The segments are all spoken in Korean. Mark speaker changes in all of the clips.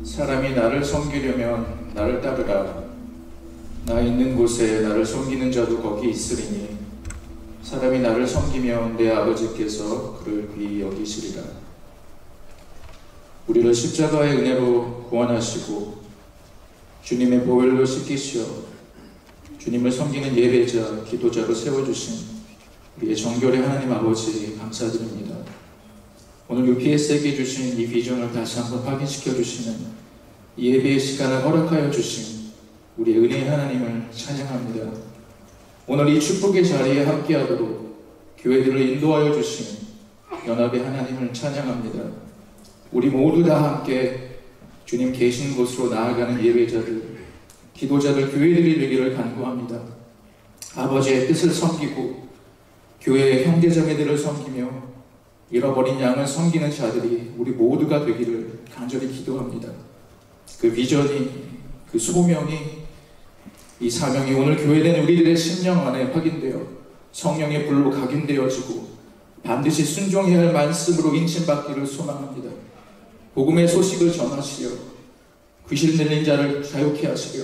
Speaker 1: 사람이 나를 섬기려면 나를 따르라. 나 있는 곳에 나를 섬기는 자도 거기 있으리니 사람이 나를 섬기면 내 아버지께서 그를 귀히 여기시리라. 우리를 십자가의 은혜로 구원하시고 주님의 보혈로 씻기시어 주님을 섬기는 예배자, 기도자로 세워주신 우리의 정결의 하나님 아버지 감사드립니다. 오늘 UPS에게 주신 이 비전을 다시 한번 확인시켜 주시는 이 예배의 시간을 허락하여 주신 우리의 은혜의 하나님을 찬양합니다. 오늘 이 축복의 자리에 함께하도록 교회들을 인도하여 주신 연합의 하나님을 찬양합니다. 우리 모두 다 함께 주님 계신 곳으로 나아가는 예배자들, 기도자들, 교회들이 되기를 간구합니다. 아버지의 뜻을 섬기고 교회의 형제자매들을 섬기며 잃어버린 양을 섬기는 자들이 우리 모두가 되기를 간절히 기도합니다. 그 비전이, 그 소명이, 이 사명이 오늘 교회된 우리들의 심령 안에 확인되어 성령의 불로 각인되어지고 반드시 순종해야 할 말씀으로 인침받기를 소망합니다. 복음의 소식을 전하시려 귀신 들린 자를 자유케 하시려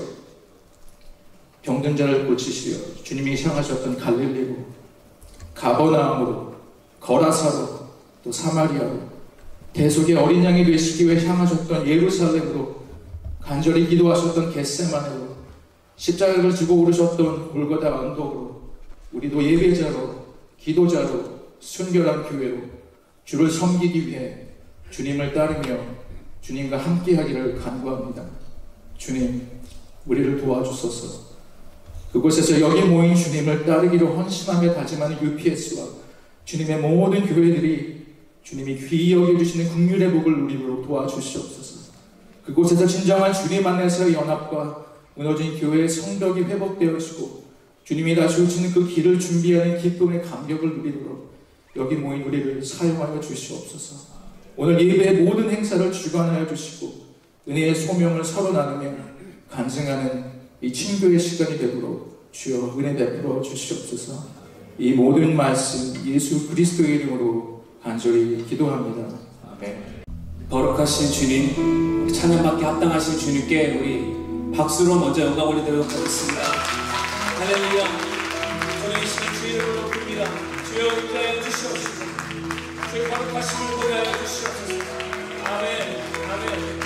Speaker 1: 병든 자를 고치시려 주님이 향하셨던 갈릴리로, 가버나움으로, 거라사로, 또 사마리아로, 대속의 어린 양이 되시기 위해 향하셨던 예루살렘으로, 간절히 기도하셨던 겟세마네로, 십자가를 지고 오르셨던 골고다 언덕으로 우리도 예배자로, 기도자로, 순결한 교회로 주를 섬기기 위해 주님을 따르며 주님과 함께하기를 간구합니다. 주님, 우리를 도와주소서. 그곳에서 여기 모인 주님을 따르기로 헌신하며 다짐하는 UPS와 주님의 모든 교회들이 주님이 귀히 여겨주시는 긍휼의 복을 누리도록 도와주시옵소서. 그곳에서 진정한 주님 안에서의 연합과 무너진 교회의 성벽이 회복되어지고 주님이 다시 오시는 그 길을 준비하는 기쁨의 감격을 누리도록 여기 모인 우리를 사용하여 주시옵소서. 오늘 예배의 모든 행사를 주관하여 주시고 은혜의 소명을 서로 나누며 간증하는 이 친교의 시간이 되도록 주여 은혜 베풀어 주시옵소서. 이 모든 말씀 예수 그리스도의 이름으로 간절히 기도합니다. 아멘.
Speaker 2: 거룩하신 주님, 찬양받기 합당하신 주님께 우리 박수로 먼저 영광 올리도록 하겠습니다. 할렐루야. 저는 이 시간 주의 이름을 높입니다. 주여 인자하여 주시옵소서. 주의 거룩하심을 보여하여 주시옵소서. 아멘. 아멘.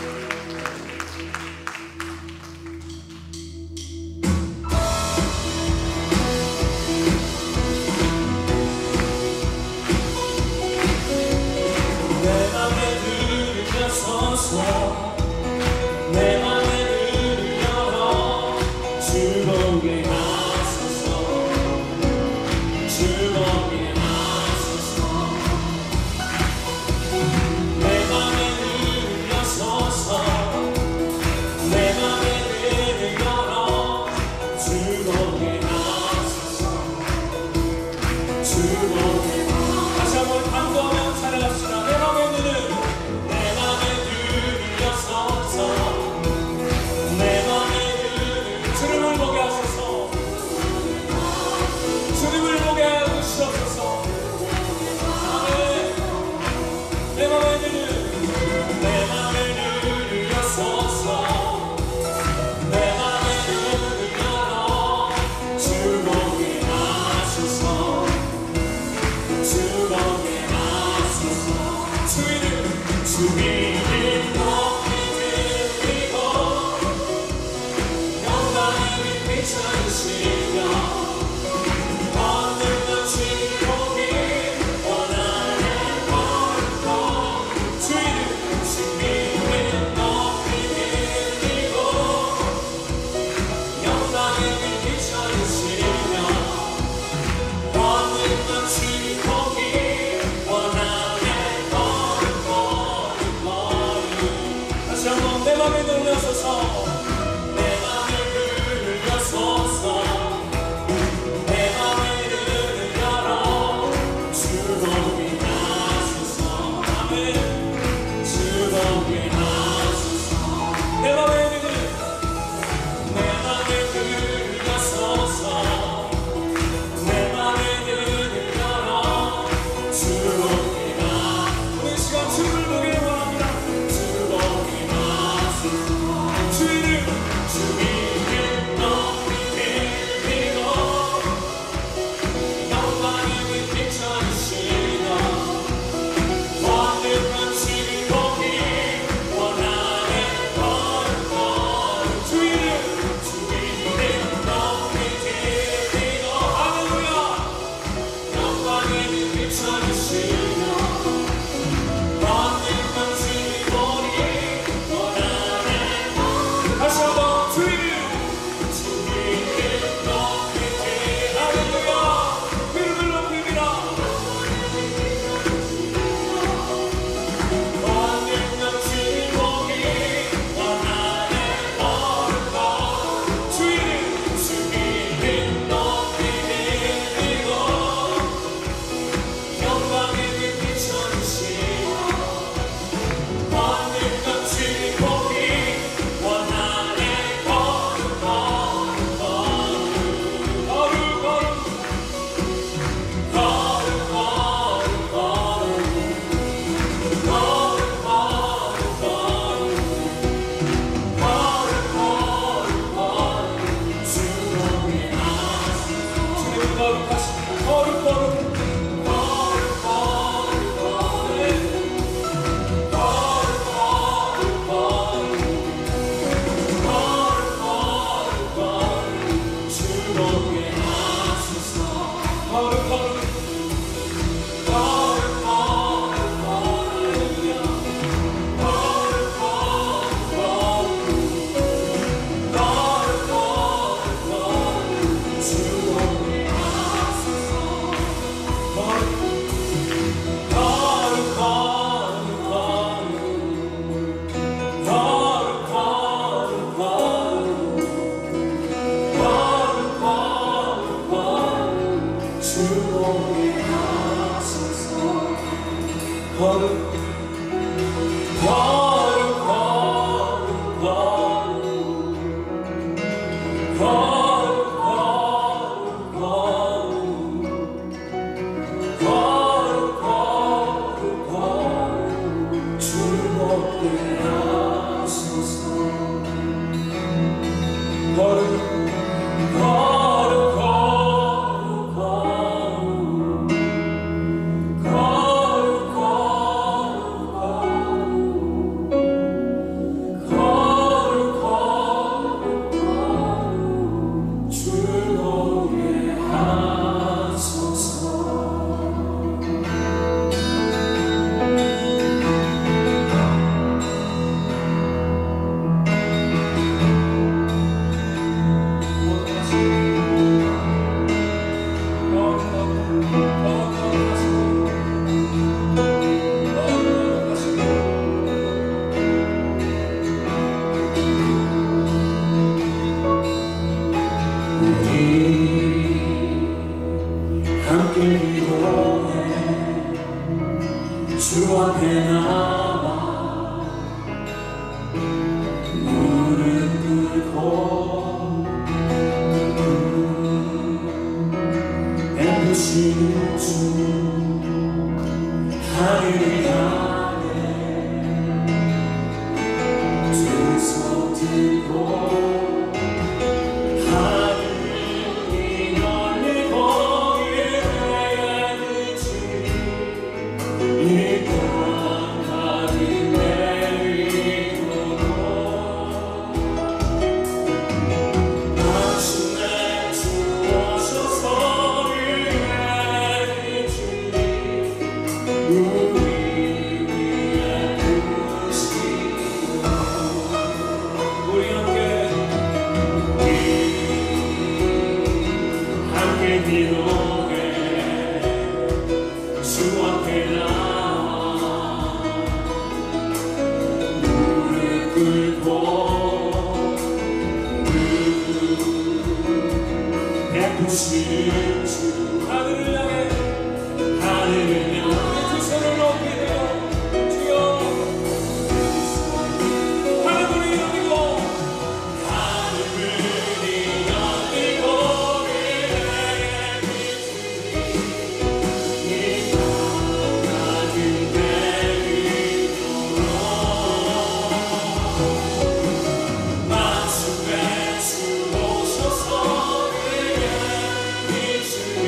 Speaker 3: 내 맘에 눈을 열어 즐거우게 하소서. 즐거우게 하소서. 내 맘에 눈을 여소서. 내 맘에 눈을 열어 즐거우게 하소서. 즐거우게 하소서. 다시 한번 감동하며 찬양합시다. 내 맘에 눈을 내 맘에 주님을 보게 하소서. 주님을 보게 하여 주시옵소서. 아멘. 내 맘에 눈을 여소서. 내 맘에 눈을 열어 즐거우게 하소서. 즐거우게 하소서. 주 이름 높이 드리고 영광을 비춰주시며 언제든지 보기 원하는 걸로 주 이름 높이 드리고 영광을 비춰주시며 언제든지 보기 원하는 다시 한번 내 맘에 눈을 여소서. 내 맘에 눈을 여소서. 내 맘에 눈을 열어 즐거우게 하소서. 아멘. 즐거우게 하소서. 내 맘에 눈을 여소서. 내 맘에 눈을 열어 즐거우게 하소서. 오늘 시간 주를 보기를 원합니다. 즐거우게 하소서. 무릎 꿇고 베푸시는 주 하늘을 향해 두 손 들고 기도해 주 앞에 나와 무릎 꿇고 베푸시는 주 하늘을 향해 두 손을 높이며 주여 하늘을 열리고 주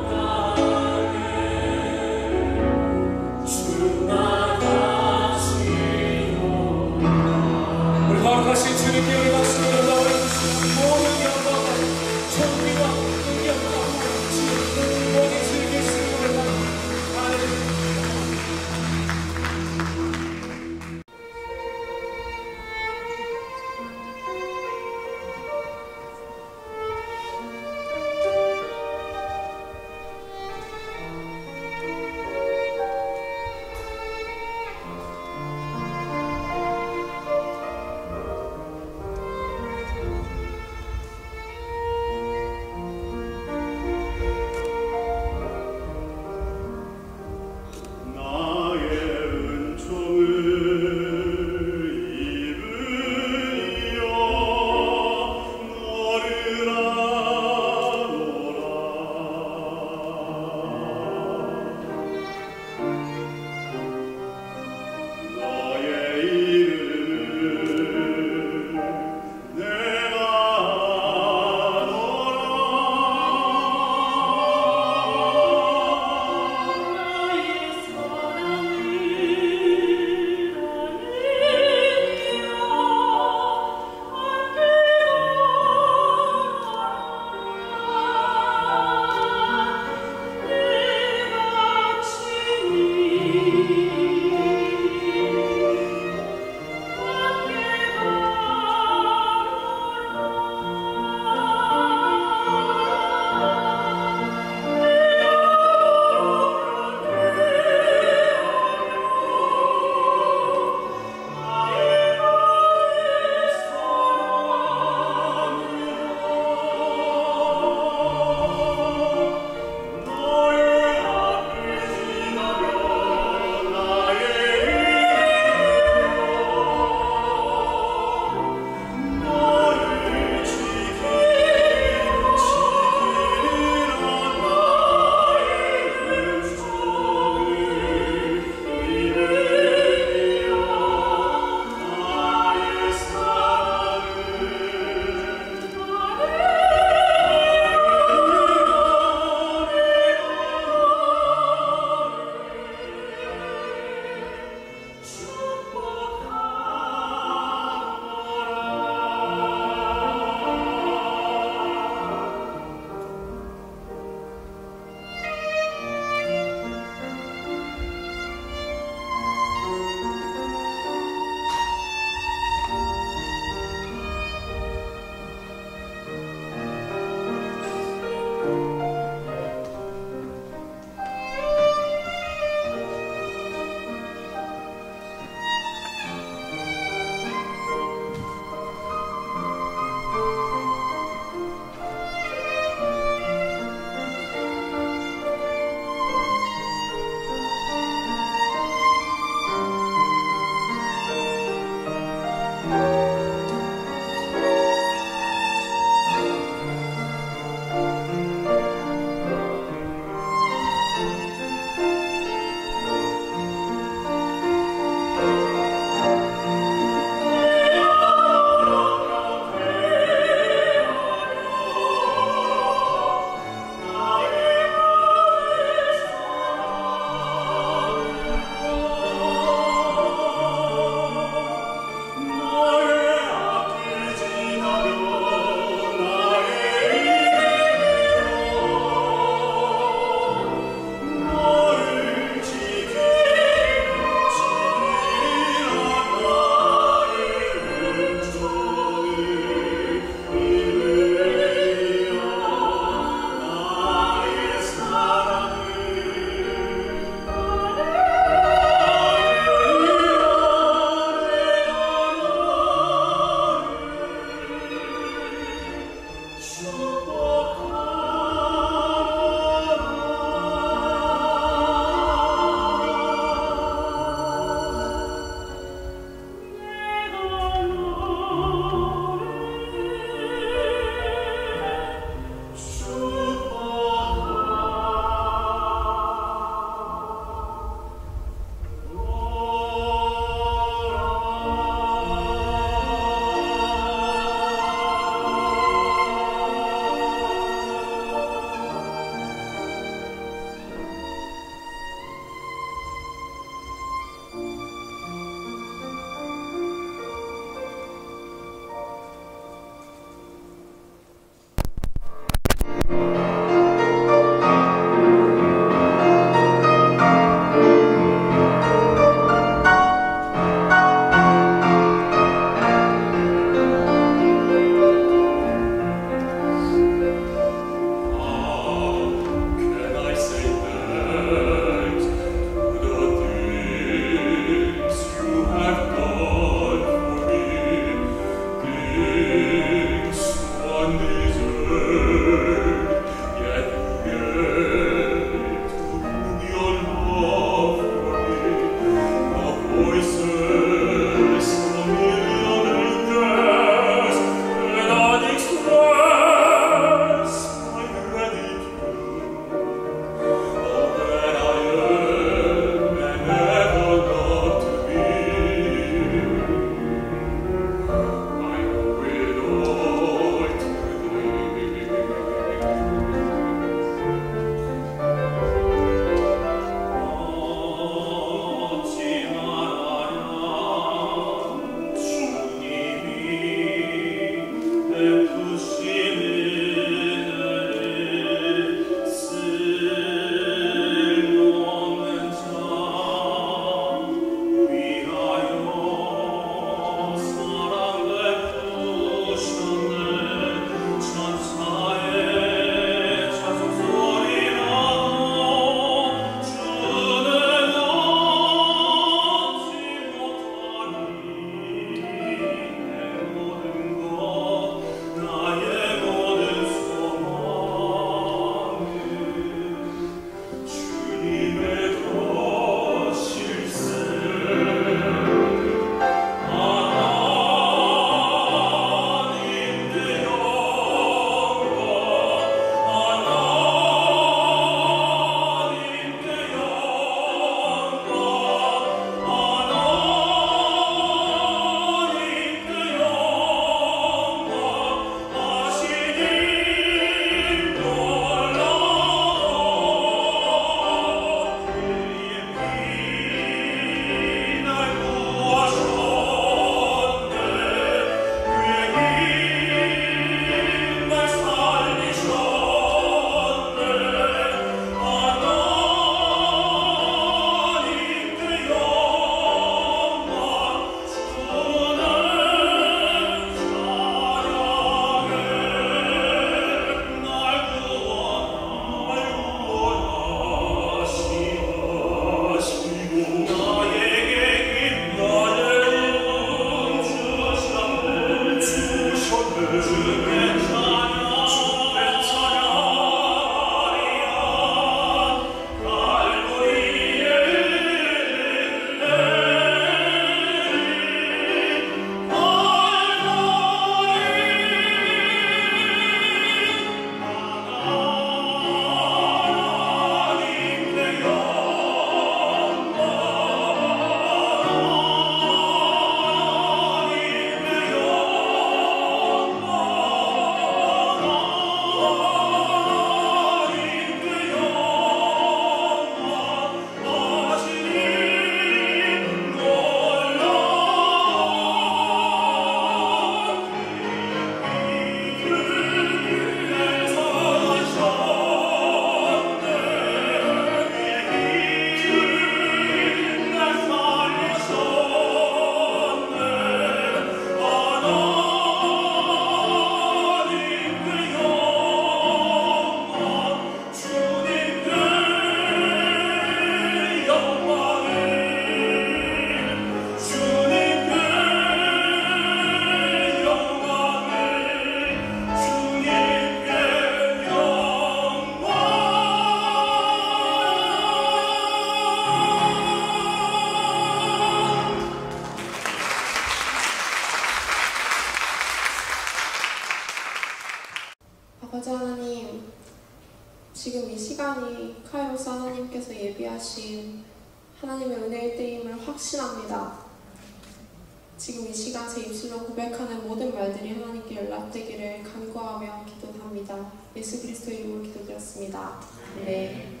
Speaker 4: 지금 이 시간이 카이로스 하나님께서 예비하신 하나님의 은혜의 때임을 확신합니다. 지금 이 시간 제 입술로 고백하는 모든 말들이 하나님께 연락되기를 간구하며 기도합니다. 예수 그리스도의 이름으로 기도드렸습니다. 네.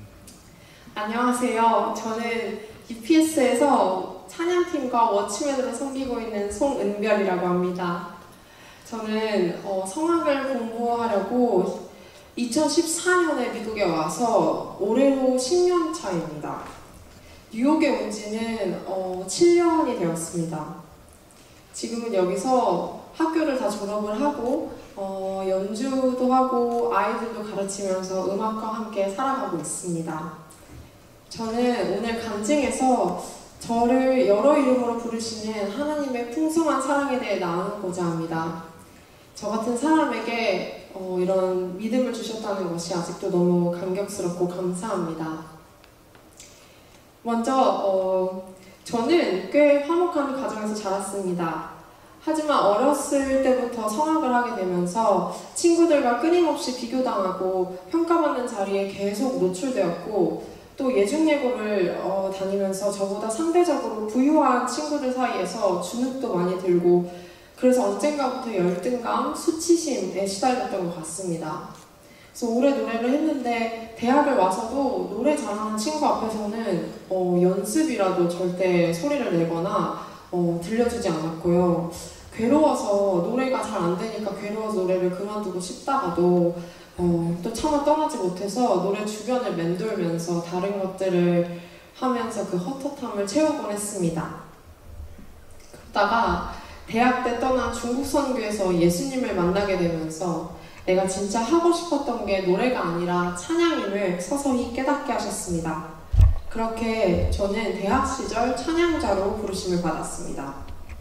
Speaker 4: 안녕하세요. 저는 UPS에서 찬양팀과 워치맨으로 섬기고 있는 송은별이라고 합니다. 저는 성악을 공부하려고 2014년에 미국에 와서 올해로 10년 차입니다. 뉴욕에 온 지는 7년이 되었습니다. 지금은 여기서 학교를 다 졸업을 하고 연주도 하고 아이들도 가르치면서 음악과 함께 살아가고 있습니다. 저는 오늘 간증에서 저를 여러 이름으로 부르시는 하나님의 풍성한 사랑에 대해 나누고자 합니다. 저 같은 사람에게 이런 믿음을 주셨다는 것이 아직도 너무 감격스럽고 감사합니다. 먼저 저는 꽤 화목한 가정에서 자랐습니다. 하지만 어렸을 때부터 성악을 하게 되면서 친구들과 끊임없이 비교당하고 평가받는 자리에 계속 노출되었고 또 예중예고를 다니면서 저보다 상대적으로 부유한 친구들 사이에서 주눅도 많이 들고 그래서 언젠가부터 열등감, 수치심에 시달렸던 것 같습니다. 그래서 오래 노래를 했는데 대학을 와서도 노래 잘하는 친구 앞에서는 연습이라도 절대 소리를 내거나 들려주지 않았고요. 괴로워서 노래가 잘 안 되니까 괴로워서 노래를 그만두고 싶다가도 또 차마 떠나지 못해서 노래 주변을 맴돌면서 다른 것들을 하면서 그 헛헛함을 채우곤 했습니다. 그러다가 대학 때 떠난 중국 선교에서 예수님을 만나게 되면서 내가 진짜 하고 싶었던 게 노래가 아니라 찬양임을 서서히 깨닫게 하셨습니다. 그렇게 저는 대학 시절 찬양자로 부르심을 받았습니다.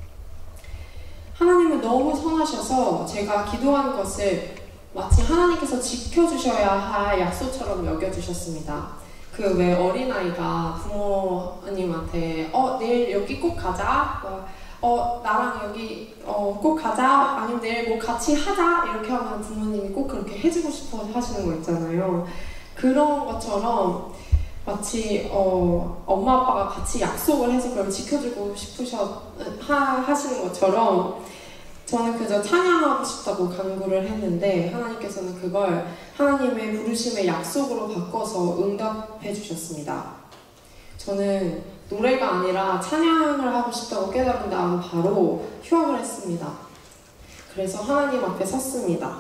Speaker 4: 하나님은 너무 선하셔서 제가 기도한 것을 마치 하나님께서 지켜주셔야 할 약속처럼 여겨주셨습니다. 그 왜 어린아이가 부모님한테 내일 여기 꼭 가자, 나랑 여기 꼭 가자, 아니면 내일 뭐 같이 하자 이렇게 하면 부모님이 꼭 그렇게 해주고 싶어 하시는 거 있잖아요. 그런 것처럼 마치 엄마 아빠가 같이 약속을 해서 그걸 지켜주고 하시는 것처럼 저는 그저 찬양하고 싶다고 간구를 했는데 하나님께서는 그걸 하나님의 부르심의 약속으로 바꿔서 응답해 주셨습니다. 저는 노래가 아니라 찬양을 하고 싶다고 깨달은 다음 바로 휴학을 했습니다. 그래서 하나님 앞에 섰습니다.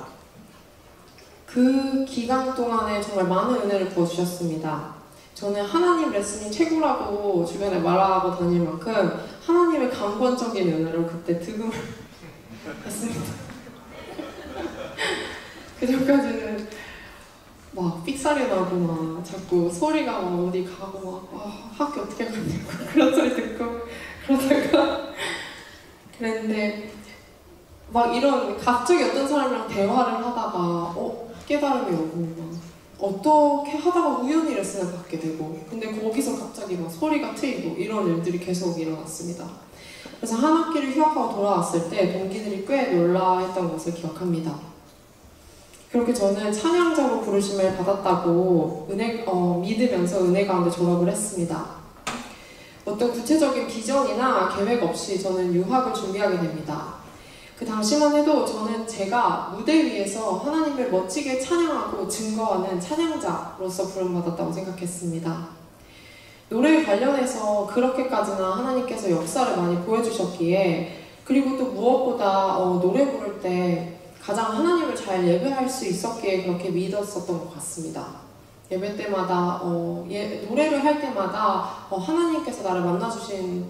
Speaker 4: 그 기간 동안에 정말 많은 은혜를 부어주셨습니다. 저는 하나님 레슨이 최고라고 주변에 말하고 다닐 만큼 하나님의 강권적인 은혜로 그때 득음을 했습니다. 그 전까지는 막 삑사리 나고 막 자꾸 소리가 막 어디 가고 막 학교 어떻게 가냐고 그런 소리 듣고 그러다가 그랬는데 막 이런 갑자기 어떤 사람이랑 대화를 하다가 깨달음이 오고 막 어떻게 하다가 우연히 레슨을 받게 되고 근데 거기서 갑자기 막 소리가 트이고 이런 일들이 계속 일어났습니다. 그래서 한 학기를 휴학하고 돌아왔을 때 동기들이 꽤 놀라했던 것을 기억합니다. 그렇게 저는 찬양자로 부르심을 받았다고 믿으면서 은혜 가운데 졸업을 했습니다. 어떤 구체적인 비전이나 계획 없이 저는 유학을 준비하게 됩니다. 그 당시만 해도 저는 제가 무대 위에서 하나님을 멋지게 찬양하고 증거하는 찬양자로서 부름받았다고 생각했습니다. 노래에 관련해서 그렇게까지나 하나님께서 역사를 많이 보여주셨기에 그리고 또 무엇보다 노래 부를 때 가장 하나님을 잘 예배할 수 있었기에 그렇게 믿었었던 것 같습니다. 예배 때마다 노래를 할 때마다 하나님께서 나를 만나주신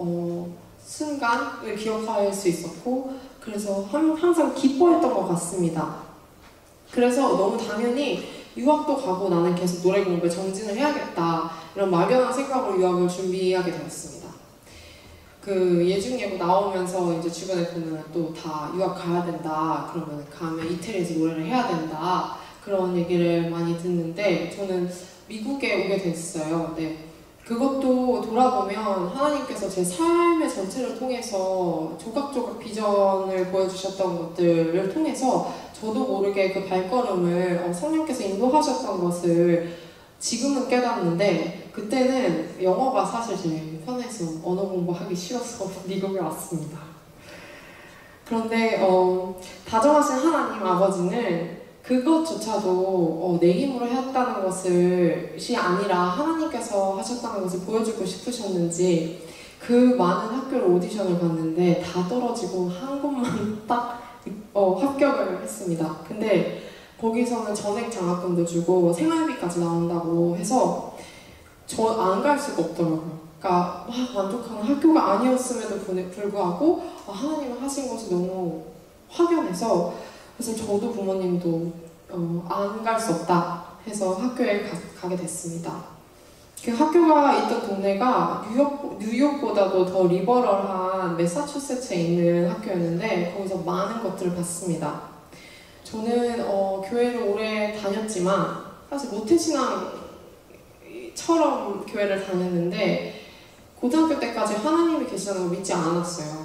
Speaker 4: 순간을 기억할 수 있었고 그래서 항상 기뻐했던 것 같습니다. 그래서 너무 당연히 유학도 가고 나는 계속 노래 공부에 정진을 해야겠다 이런 막연한 생각으로 유학을 준비하게 되었습니다. 그 예중예고 나오면서 이제 주변에 보면 또 다 유학 가야 된다 그러면 가면 이태리에서 노래를 해야 된다 그런 얘기를 많이 듣는데 저는 미국에 오게 됐어요. 네. 그것도 돌아보면 하나님께서 제 삶의 전체를 통해서 조각조각 비전을 보여주셨던 것들을 통해서 저도 모르게 그 발걸음을 성령께서 인도하셨던 것을 지금은 깨닫는데, 그때는 영어가 사실 제일 편해서 언어 공부하기 싫어서 미국에 왔습니다. 그런데 다정하신 하나님 아버지는 그것조차도 내 힘으로 했다는 것이 아니라 하나님께서 하셨다는 것을 보여주고 싶으셨는지 그 많은 학교를 오디션을 봤는데 다 떨어지고 한 곳만 딱 합격을 했습니다. 근데 거기서는 전액 장학금도 주고 생활비까지 나온다고 해서 저 안 갈 수가 없더라고요. 그러니까 막 만족하는 학교가 아니었음에도 불구하고 하나님이 하신 것이 너무 확연해서, 그래서 저도 부모님도 안 갈 수 없다 해서 학교에 가게 됐습니다. 그 학교가 있던 동네가 뉴욕보다도 더 리버럴한 매사추세츠에 있는 학교였는데 거기서 많은 것들을 봤습니다. 저는 교회를 오래 다녔지만 사실 모태신앙처럼 교회를 다녔는데 고등학교 때까지 하나님이 계시다는 걸 믿지 않았어요.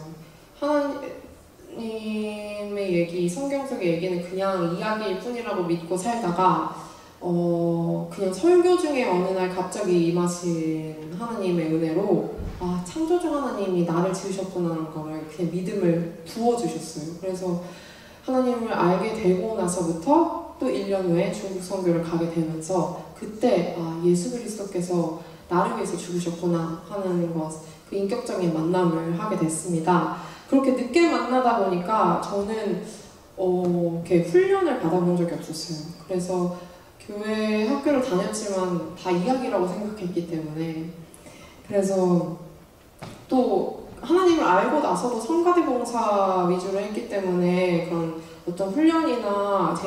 Speaker 4: 하나님의 얘기, 성경 속의 얘기는 그냥 이야기일 뿐이라고 믿고 살다가 그냥 설교 중에 어느 날 갑자기 임하신 하나님의 은혜로 창조주 하나님이 나를 지으셨구나라는 거를 그냥 믿음을 부어주셨어요. 그래서 하나님을 알게 되고 나서부터 또 1년 후에 중국 선교를 가게 되면서 그때 예수 그리스도께서 나를 위해서 죽으셨구나 하는 것, 그 인격적인 만남을 하게 됐습니다. 그렇게 늦게 만나다 보니까 저는 이렇게 훈련을 받아본 적이 없었어요. 그래서 교회 학교를 다녔지만 다 이야기라고 생각했기 때문에, 그래서 또 하나님을 알고 나서도 성가대 봉사 위주로 했기 때문에 그런 어떤 훈련이나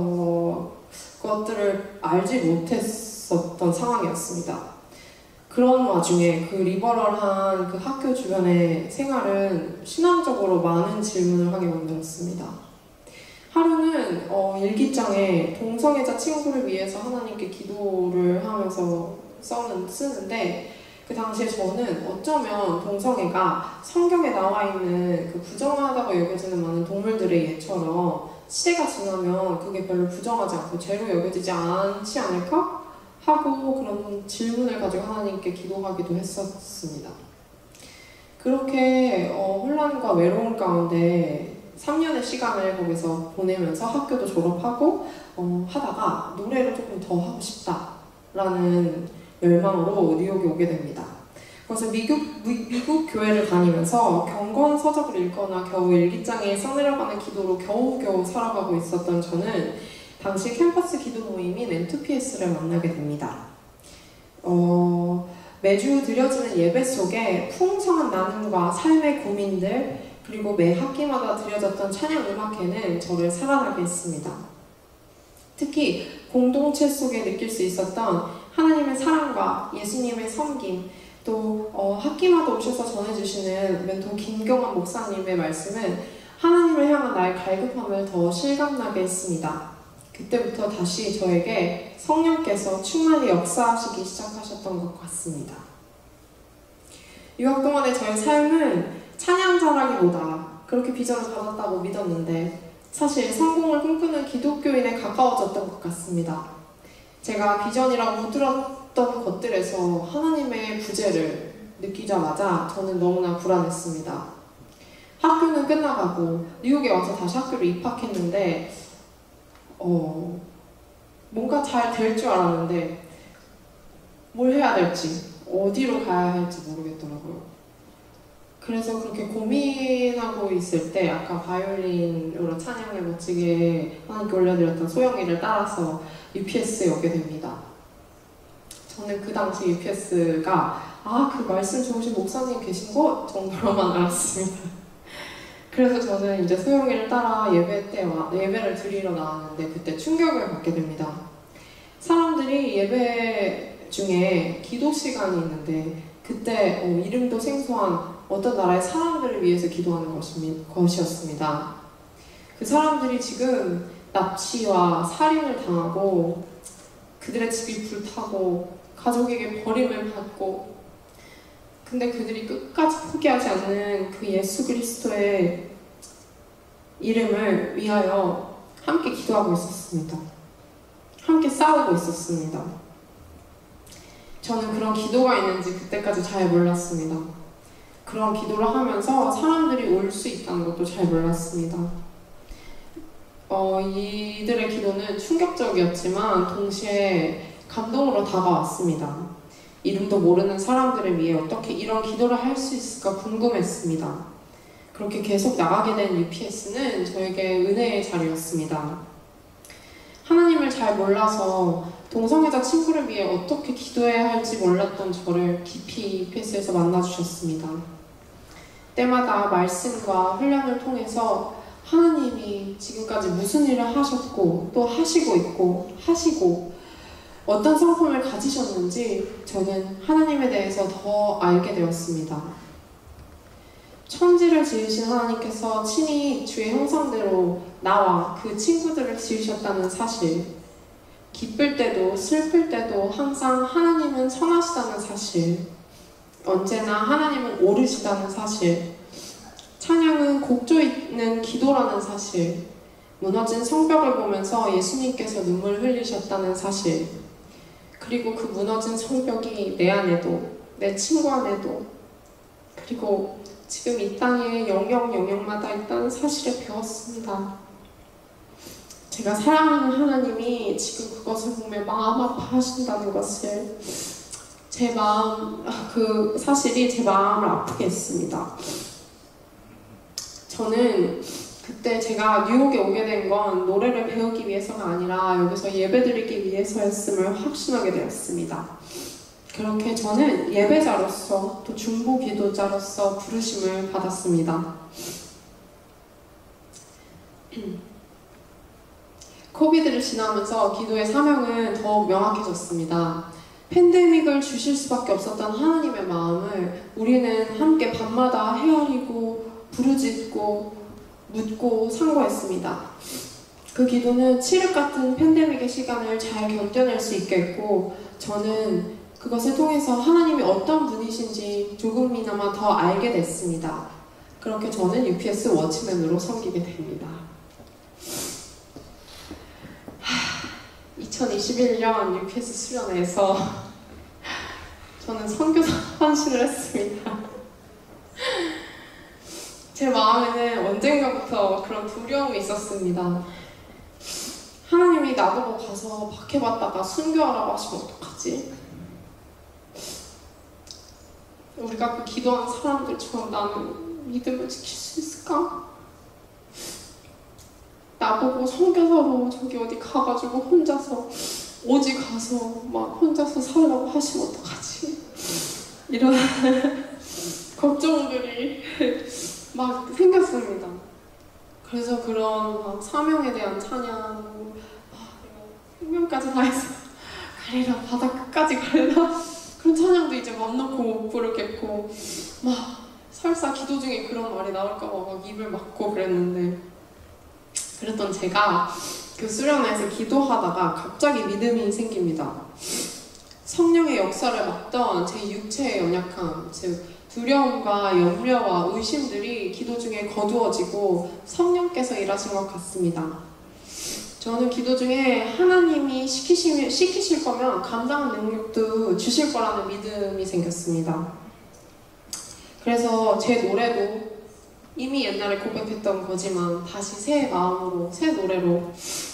Speaker 4: 것들을 알지 못했었던 상황이었습니다. 그런 와중에 그 리버럴한 그 학교 주변의 생활은 신앙적으로 많은 질문을 하게 만들었습니다. 하루는 일기장에 동성애자 친구를 위해서 하나님께 기도를 하면서 쓰는데, 그 당시에 저는 어쩌면 동성애가 성경에 나와 있는 그 부정하다고 여겨지는 많은 동물들의 예처럼 시대가 지나면 그게 별로 부정하지 않고 죄로 여겨지지 않지 않을까? 하고 그런 질문을 가지고 하나님께 기도하기도 했었습니다. 그렇게 혼란과 외로움 가운데 3년의 시간을 거기서 보내면서 학교도 졸업하고 하다가 노래를 조금 더 하고 싶다라는 열망으로 뉴욕에 오게 됩니다. 그래서 미국 교회를 다니면서 경건 서적을 읽거나 겨우 일기장에 써내려가는 기도로 겨우겨우 살아가고 있었던 저는 당시 캠퍼스 기도 모임인 M2PS를 만나게 됩니다. 매주 드려지는 예배 속에 풍성한 나눔과 삶의 고민들, 그리고 매 학기마다 드려졌던 찬양 음악회는 저를 살아나게 했습니다. 특히 공동체 속에 느낄 수 있었던 하나님의 사랑과 예수님의 섬김, 또 학기마다 오셔서 전해주시는 멘토 김경환 목사님의 말씀은 하나님을 향한 나의 갈급함을 더 실감나게 했습니다. 그때부터 다시 저에게 성령께서 충만히 역사하시기 시작하셨던 것 같습니다. 유학 동안의 저의 삶은 찬양자라기보다 그렇게 비전을 받았다고 믿었는데 사실 성공을 꿈꾸는 기독교인에 가까워졌던 것 같습니다. 제가 비전이라고 붙들었던 것들에서 하나님의 부재를 느끼자마자 저는 너무나 불안했습니다. 학교는 끝나가고 뉴욕에 와서 다시 학교를 입학했는데 뭔가 잘 될 줄 알았는데 뭘 해야 될지, 어디로 가야 할지 모르겠더라고요. 그래서 그렇게 고민하고 있을 때 아까 바이올린으로 찬양을 멋지게 하나님께 올려드렸던 소영이를 따라서 UPS에 오게 됩니다. 저는 그 당시 UPS가 그 말씀 좋으신 목사님 계신 것 정도로만 알았습니다. 그래서 저는 이제 소영이를 따라 예배를 드리러 나왔는데 그때 충격을 받게 됩니다. 사람들이 예배 중에 기도 시간이 있는데 그때 이름도 생소한 어떤 나라의 사람들을 위해서 기도하는 것이었습니다. 그 사람들이 지금 납치와 살인을 당하고 그들의 집이 불타고 가족에게 버림을 받고, 근데 그들이 끝까지 포기하지 않는 그 예수 그리스도의 이름을 위하여 함께 기도하고 있었습니다. 함께 싸우고 있었습니다. 저는 그런 기도가 있는지 그때까지 잘 몰랐습니다. 그런 기도를 하면서 사람들이 올 수 있다는 것도 잘 몰랐습니다. 이들의 기도는 충격적이었지만 동시에 감동으로 다가왔습니다. 이름도 모르는 사람들을 위해 어떻게 이런 기도를 할 수 있을까 궁금했습니다. 그렇게 계속 나가게 된 UPS는 저에게 은혜의 자리였습니다. 하나님을 잘 몰라서 동성애자 친구를 위해 어떻게 기도해야 할지 몰랐던 저를 깊이 UPS에서 만나주셨습니다. 때마다 말씀과 훈련을 통해서 하나님이 지금까지 무슨 일을 하셨고 또 하시고 있고 하시고 어떤 성품을 가지셨는지 저는 하나님에 대해서 더 알게 되었습니다. 천지를 지으신 하나님께서 친히 주의 형상대로 나와 그 친구들을 지으셨다는 사실, 기쁠 때도 슬플 때도 항상 하나님은 선하시다는 사실, 언제나 하나님은 옳으시다는 사실, 찬양은 곡조 있는 기도라는 사실, 무너진 성벽을 보면서 예수님께서 눈물 흘리셨다는 사실, 그리고 그 무너진 성벽이 내 안에도, 내 친구 안에도, 그리고 지금 이 땅에 영역마다 있다는 사실을 배웠습니다. 제가 사랑하는 하나님이 지금 그것을 보며 마음 아파하신다는 것을 그 사실이 제 마음을 아프게 했습니다. 저는 그때 제가 뉴욕에 오게 된 건 노래를 배우기 위해서가 아니라 여기서 예배드리기 위해서였음을 확신하게 되었습니다. 그렇게 저는 예배자로서 또 중보 기도자로서 부르심을 받았습니다. 코비드를 지나면서 기도의 사명은 더욱 명확해졌습니다. 팬데믹을 주실 수밖에 없었던 하나님의 마음을 우리는 함께 밤마다 헤아리고 부르짖고 묻고 상고했습니다. 그 기도는 칠흑 같은 팬데믹의 시간을 잘 견뎌낼 수 있게 했고 저는 그것을 통해서 하나님이 어떤 분이신지 조금이나마 더 알게 됐습니다. 그렇게 저는 UPS 워치맨으로 섬기게 됩니다. 2021년 UPS 수련회에서 저는 선교사 헌신을 했습니다. 제 마음에는 언젠가부터 그런 두려움이 있었습니다. 하나님이 나보고 가서 박해받다가 순교하라고 하시면 어떡하지? 우리가 그 기도한 사람들처럼 나는 믿음을 지킬 수 있을까? 나보고 선교사로 저기 어디 가가지고 혼자서 오지 가서 막 혼자서 살라고 하시면 어떡하지? 이런 걱정들이 막 생겼습니다. 그래서 그런 막 사명에 대한 찬양, 생명까지 다해서 가리라, 바다 끝까지 가리라, 그런 찬양도 이제 맘 놓고 못 부르겠고, 막 설사 기도 중에 그런 말이 나올까봐 막 입을 막고 그랬는데, 그랬던 제가 그 수련회에서 기도하다가 갑자기 믿음이 생깁니다. 성령의 역사를 막던 제 육체의 연약함, 즉 두려움과 염려와 의심들이 기도 중에 거두어지고 성령께서 일하신 것 같습니다. 저는 기도 중에 하나님이 시키실 거면 감당한 능력도 주실 거라는 믿음이 생겼습니다. 그래서 제 노래도 이미 옛날에 고백했던 거지만 다시 새 마음으로, 새 노래로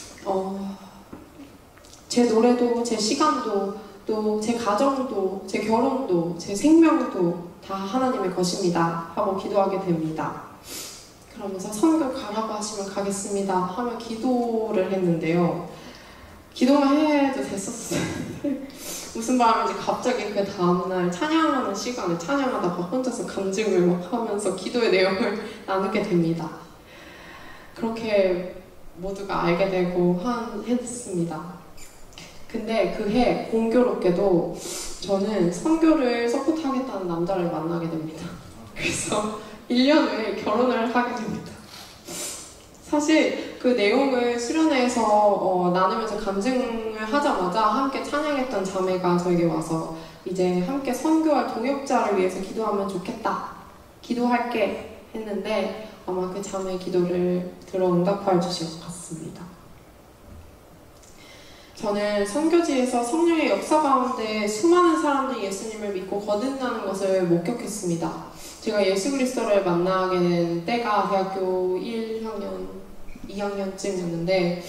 Speaker 4: 제 노래도, 제 시간도, 또 제 가정도, 제 결혼도, 제 생명도 다 하나님의 것입니다 하고 기도하게 됩니다. 그러면서 선교 가라고 하시면 가겠습니다 하며 기도를 했는데요. 기도만 해도 됐었어요. 무슨 바람인지 갑자기 그 다음날 찬양하는 시간에 찬양하다가 혼자서 간증을 막 하면서 기도의 내용을 나누게 됩니다. 그렇게 모두가 알게 되고 했습니다. 근데 그 해 공교롭게도 저는 선교를 서포트하겠다는 남자를 만나게 됩니다. 그래서 1년 후에 결혼을 하게 됩니다. 사실 그 내용을 수련회에서 나누면서 간증을 하자마자 함께 찬양했던 자매가 저에게 와서 이제 함께 선교할 동역자를 위해서 기도하면 좋겠다, 기도할게 했는데 아마 그 자매의 기도를 들어 응답해 주실 것 같습니다. 저는 선교지에서 성령의 역사 가운데 수많은 사람들이 예수님을 믿고 거듭나는 것을 목격했습니다. 제가 예수 그리스도를 만나게 된 때가 대학교 1학년, 2학년쯤이었는데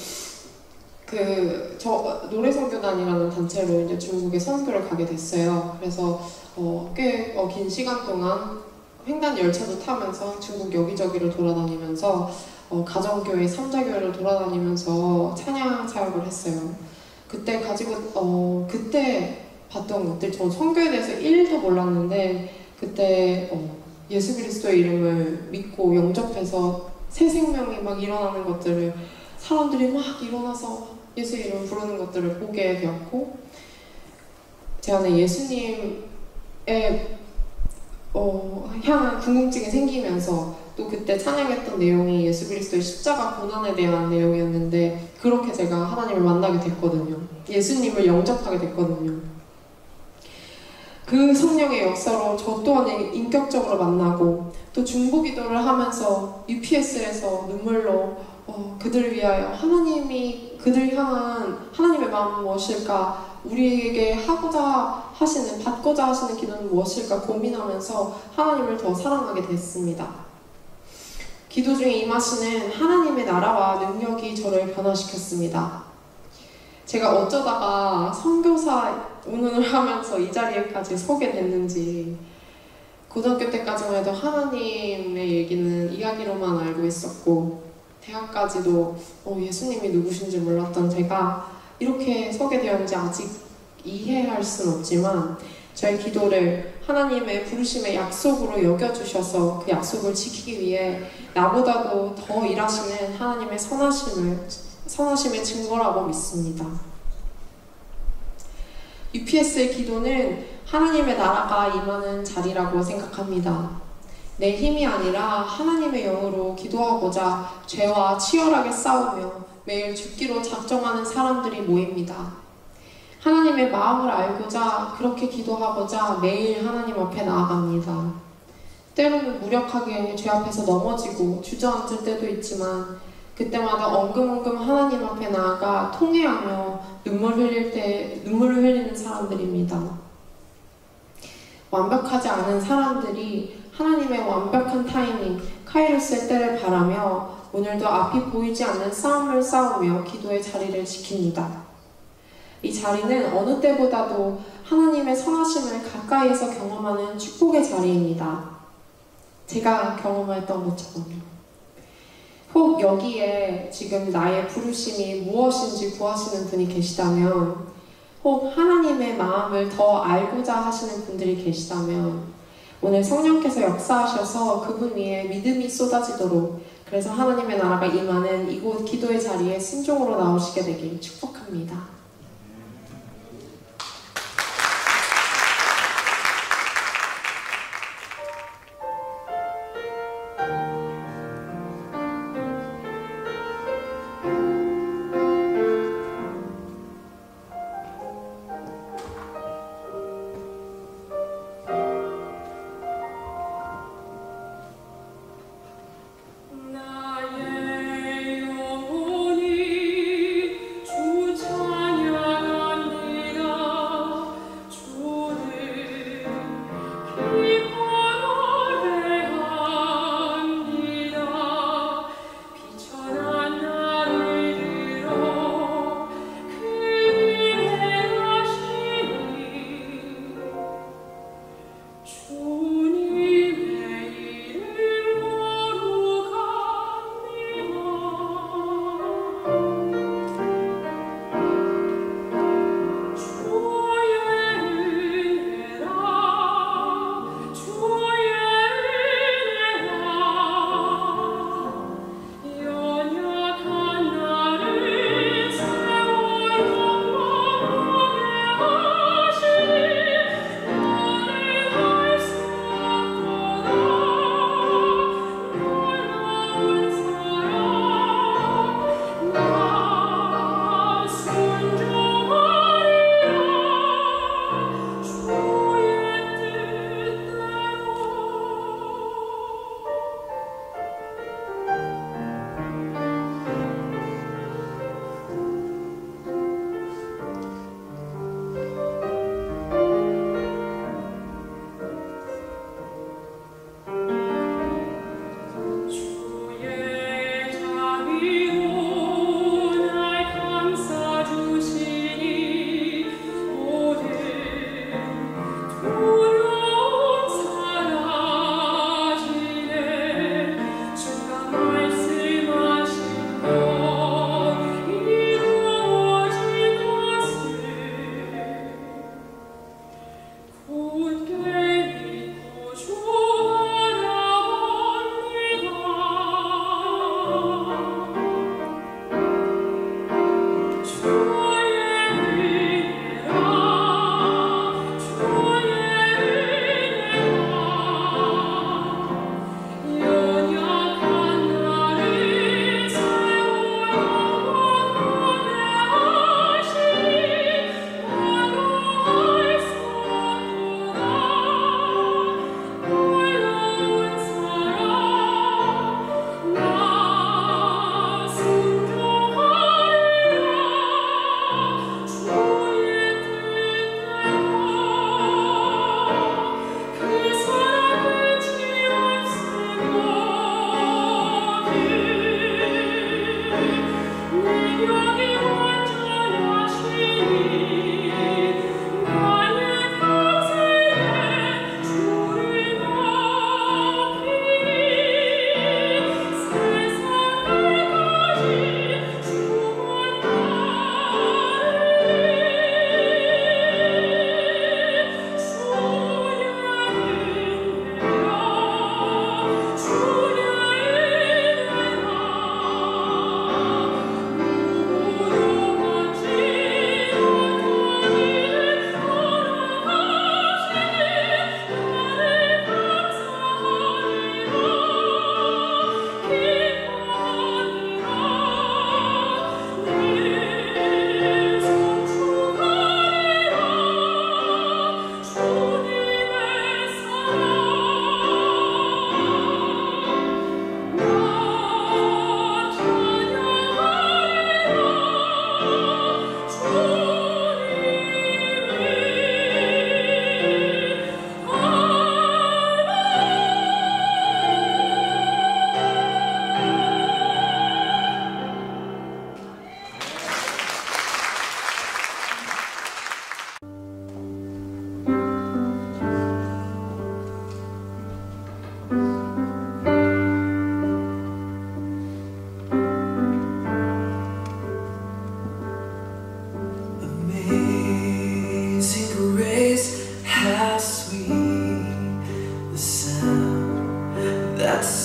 Speaker 4: 저 노래선교단이라는 단체로 이제 중국에 선교를 가게 됐어요. 그래서 꽤 긴 시간 동안 횡단 열차도 타면서 중국 여기저기를 돌아다니면서 가정교회, 삼자교회를 돌아다니면서 찬양 사역을 했어요. 그때 봤던 것들, 저 선교에 대해서 1도 몰랐는데 그때 예수 그리스도의 이름을 믿고 영접해서 새 생명이 막 일어나는 것들을, 사람들이 막 일어나서 예수 이름을 부르는 것들을 보게 되었고, 제 안에 예수님에 향한 궁금증이 생기면서, 또 그때 찬양했던 내용이 예수 그리스도의 십자가 고난에 대한 내용이었는데, 그렇게 제가 하나님을 만나게 됐거든요. 예수님을 영접하게 됐거든요. 그 성령의 역사로 저 또한 인격적으로 만나고, 또 중보기도를 하면서 UPS에서 눈물로 그들을 위하여 하나님이 그들 향한 하나님의 마음은 무엇일까, 우리에게 받고자 하시는 기도는 무엇일까 고민하면서 하나님을 더 사랑하게 됐습니다. 기도 중에 임하시는 하나님의 나라와 능력이 저를 변화시켰습니다. 제가 어쩌다가 선교사 운운을 하면서 이 자리에까지 서게 됐는지, 고등학교 때까지만 해도 하나님의 얘기는 이야기로만 알고 있었고, 대학까지도 예수님이 누구신지 몰랐던 제가 이렇게 서게 되었는지 아직 이해할 수는 없지만, 저의 기도를 하나님의 부르심의 약속으로 여겨주셔서 그 약속을 지키기 위해 나보다도 더 일하시는 하나님의 선하심의 증거라고 믿습니다. UPS의 기도는 하나님의 나라가 임하는 자리라고 생각합니다. 내 힘이 아니라 하나님의 영으로 기도하고자 죄와 치열하게 싸우며 매일 죽기로 작정하는 사람들이 모입니다. 하나님의 마음을 알고자 그렇게 기도하고자 매일 하나님 앞에 나아갑니다. 때로는 무력하게 죄 앞에서 넘어지고 주저앉을 때도 있지만, 그때마다 엉금엉금 하나님 앞에 나아가 통회하며 눈물을 흘리는 사람들입니다. 완벽하지 않은 사람들이 하나님의 완벽한 타이밍, 카이로스의 때를 바라며 오늘도 앞이 보이지 않는 싸움을 싸우며 기도의 자리를 지킵니다. 이 자리는 어느 때보다도 하나님의 선하심을 가까이에서 경험하는 축복의 자리입니다. 제가 경험했던 것처럼요. 혹 여기에 지금 나의 부르심이 무엇인지 구하시는 분이 계시다면, 혹 하나님의 마음을 더 알고자 하시는 분들이 계시다면, 오늘 성령께서 역사하셔서 그분 위에 믿음이 쏟아지도록, 그래서 하나님의 나라가 임하는 이곳 기도의 자리에 순종으로 나오시게 되길 축복합니다.
Speaker 3: 나의 영혼이 주 찬양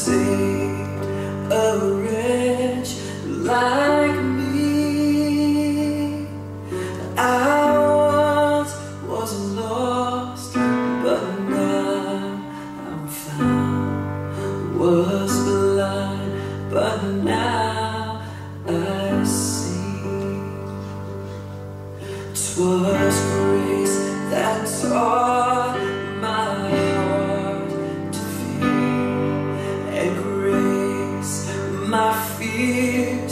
Speaker 5: saved a wretch like me. I once was lost, but now I'm found. Was blind, but now I see. 'Twas grace that taught my heart to fear, and grace my fears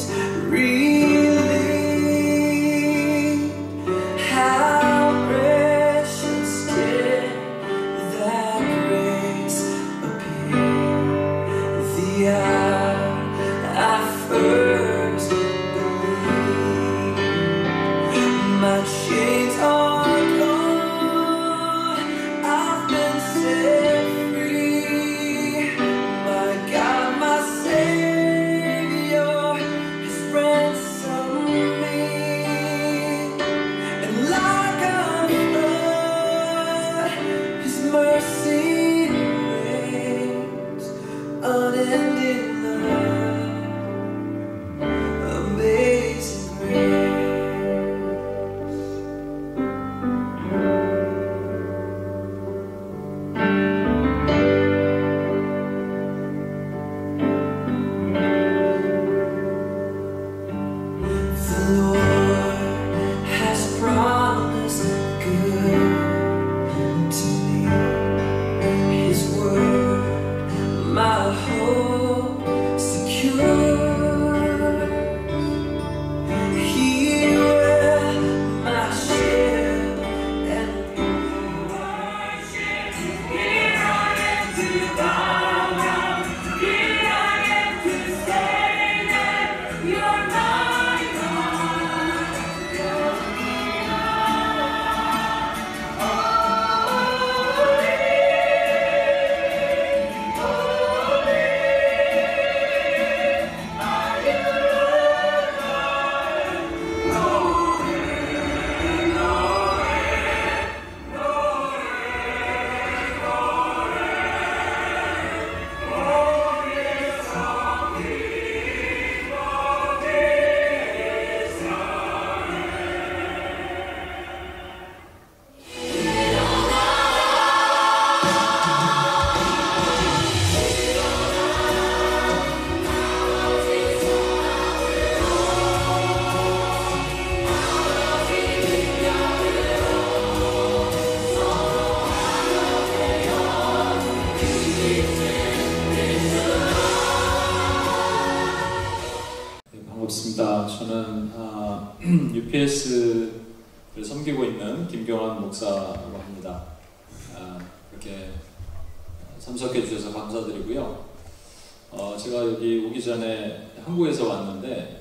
Speaker 5: relieved. How precious did that grace appear the hour I first believed. My chains are gone, I've been set free. My God, my Savior has ransomed me. And like a flood, His mercy reigns, unending love, amazing grace. The Lord has promised good to me. His word, my hope secure. He will my shield and
Speaker 2: 반갑습니다. 저는 UPS를 섬기고 있는 김경환 목사라고 합니다. 이렇게 참석해 주셔서 감사드리고요. 제가 여기 오기 전에 한국에서 왔는데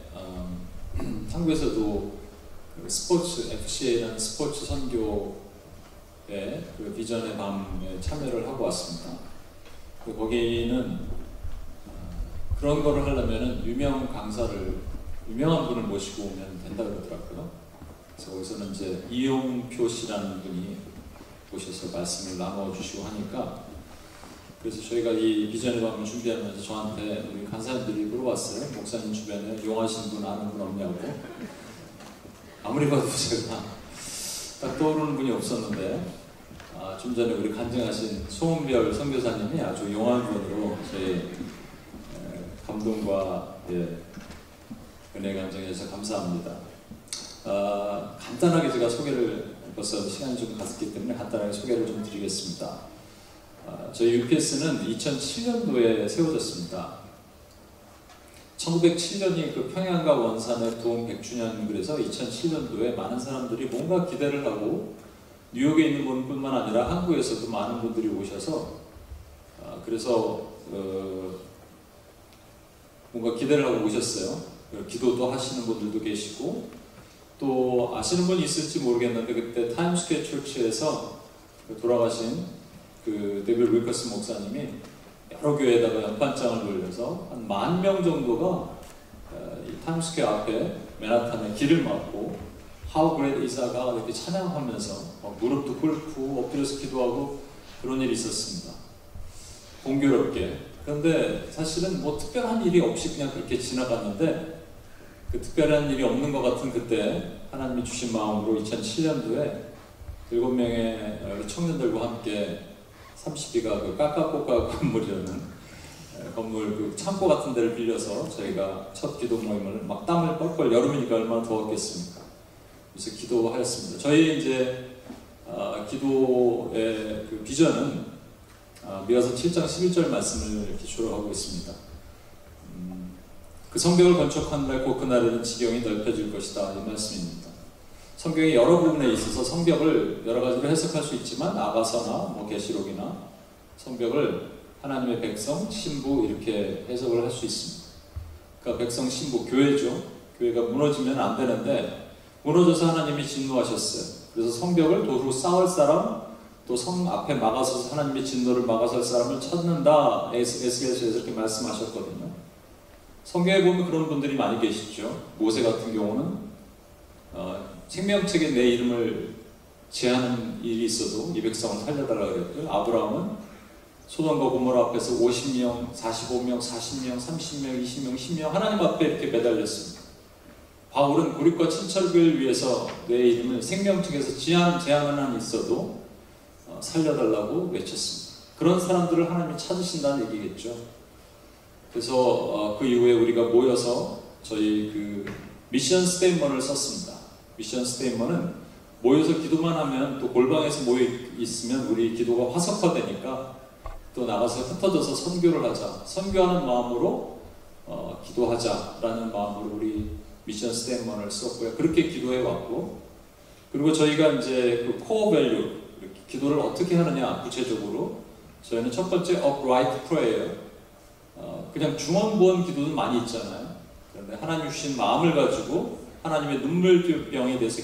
Speaker 2: 한국에서도 그 스포츠 FCA라는 스포츠 선교의 그 비전의 밤에 참여를 하고 왔습니다. 거기는 그런 거를 하려면은 유명한 분을 모시고 오면 된다 그러더라고요. 그래서 거기서는 이제 이용표 씨라는 분이 오셔서 말씀을 나눠주시고 하니까, 그래서 저희가 이 비전의 밤을 준비하면서 저한테 우리 간사님들이 물어봤어요. 목사님 주변에 용하신 분 아는 분 없냐고. 아무리 봐도 제가 딱 떠오르는 분이 없었는데, 좀 전에 우리 간증하신 송은별 선교사님이 아주 용한 분으로 저희 감동과 은혜 감정해서 감사합니다. 간단하게 제가 소개를 벌써 시간이 좀 갔기 때문에 간단하게 소개를 좀 드리겠습니다. 저희 UPS는 2007년도에 세워졌습니다. 1907년이 그 평양과 원산의 부흥 100주년, 그래서 2007년도에 많은 사람들이 뭔가 기대를 하고, 뉴욕에 있는 분뿐만 아니라 한국에서도 많은 분들이 오셔서 그래서 뭔가 기대를 하고 오셨어요. 기도도 하시는 분들도 계시고, 또 아시는 분이 있을지 모르겠는데 그때 타임스퀘어 철치에서 돌아가신 그 데빌 윌커스 목사님이 여러 교회에다가 연판장을 돌려서 한 10,000명 정도가 이 타임스퀘어 앞에 맨하탄에 길을 막고 How Great is Our God 이렇게 찬양하면서 무릎도 꿇고 엎드려서 기도하고 그런 일이 있었습니다. 공교롭게
Speaker 6: 그런데 사실은 뭐 특별한 일이 없이 그냥 그렇게 지나갔는데 그 특별한 일이 없는 것 같은 그때 하나님이 주신 마음으로 2007년도에 7명의 우리 청년들과 함께 30기가 그 까까꼬까 건물이라는 건물 그 창고 같은 데를 빌려서 저희가 첫 기도 모임을 막 땀을 뻘뻘, 여름이니까 얼마나 더웠겠습니까? 그래서 기도하였습니다. 저희 이제 기도의 그 비전은 미가서 7장 11절 말씀을 기초로 하고 있습니다. 그 성벽을 건축한 날 곧 그날에는 지경이 넓혀질 것이다, 이 말씀입니다. 성경의 여러 부분에 있어서 성벽을 여러 가지로 해석할 수 있지만 아가서나 뭐 계시록이나 성벽을 하나님의 백성, 신부 이렇게 해석을 할 수 있습니다. 그러니까 백성, 신부, 교회죠. 교회가 무너지면 안 되는데 무너져서 하나님이 진노하셨어요. 그래서 성벽을 도로 쌓을 사람, 또 성 앞에 막아서서 하나님의 진노를 막아설 사람을 찾는다. 에스겔서에서 이렇게 말씀하셨거든요. 성경에 보면 그런 분들이 많이 계시죠. 모세 같은 경우는 생명책에 내 이름을 제하는 일이 있어도 이 백성을 살려달라고 그랬고요. 아브라함은 소돔과 고모라 앞에서 50명, 45명, 40명, 30명, 20명, 10명 하나님 앞에 이렇게 매달렸습니다. 바울은 고립과 친척을 위해서 내 이름을 생명책에서 제하는 한이 있어도 살려달라고 외쳤습니다. 그런 사람들을 하나님이 찾으신다는 얘기겠죠. 그래서 그 이후에 우리가 모여서 저희 그 미션 스테이트먼트를 썼습니다. 미션 스테이트먼트는 모여서 기도만 하면 또 골방에서 모여 있으면 우리 기도가 화석화되니까 또 나가서 흩어져서 선교를 하자, 선교하는 마음으로 기도하자라는 마음으로 우리 미션 스테이트먼트를 썼고요. 그렇게 기도해 왔고, 그리고 저희가 이제 그 코어 밸류, 기도를 어떻게 하느냐 구체적으로 저희는 첫 번째 upright prayer, 그냥 중언부언 기도는 많이 있잖아요. 그런데 하나님 주신 마음을 가지고 하나님의 눈물병에 대해서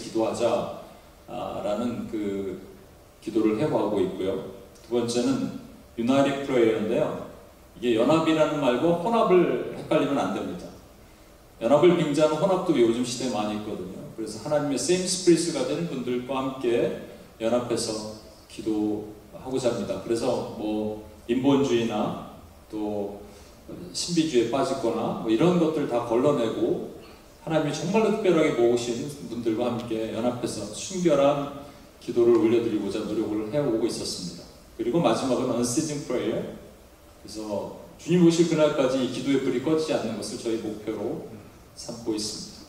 Speaker 6: 기도하자라는 그 기도를 해오고 있고요. 두 번째는 Unity Prayer인데요. 이게 연합이라는 말과 혼합을 헷갈리면 안 됩니다. 연합을 빙자하는 혼합도 요즘 시대에 많이 있거든요. 그래서 하나님의 Same Spirit가 되는 분들과 함께 연합해서 기도하고자 합니다. 그래서 뭐 인본주의나 또 신비주의에 빠지거나 뭐 이런 것들 다 걸러내고 하나님이 정말로 특별하게 모으신 분들과 함께 연합해서 순결한 기도를 올려드리고자 노력을 해오고 있었습니다. 그리고 마지막은 Unceasing Prayer. 그래서 주님 오실 그날까지 이 기도의 불이 꺼지지 않는 것을 저희 목표로 삼고 있습니다.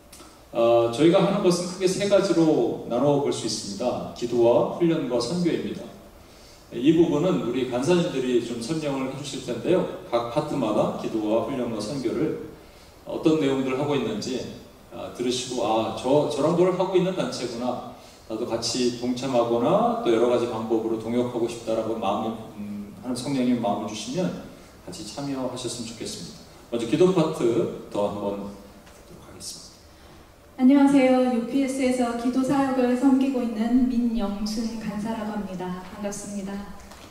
Speaker 6: 저희가 하는 것은 크게 세 가지로 나누어 볼 수 있습니다. 기도와 훈련과 선교입니다. 이 부분은 우리 간사님들이 좀 설명을 해주실 텐데요. 각 파트마다 기도와 훈련과 선교를 어떤 내용들을 하고 있는지 들으시고 저런 걸 하고 있는 단체구나, 나도 같이 동참하거나 또 여러 가지 방법으로 동역하고 싶다라고 하는 성령님 마음을 주시면 같이 참여하셨으면 좋겠습니다. 먼저 기도 파트 더 한번 듣도록 하겠습니다.
Speaker 7: 안녕하세요. UPS에서 기도 사역을 섬기고 있는 민영순 간사라고 합니다. 반갑습니다.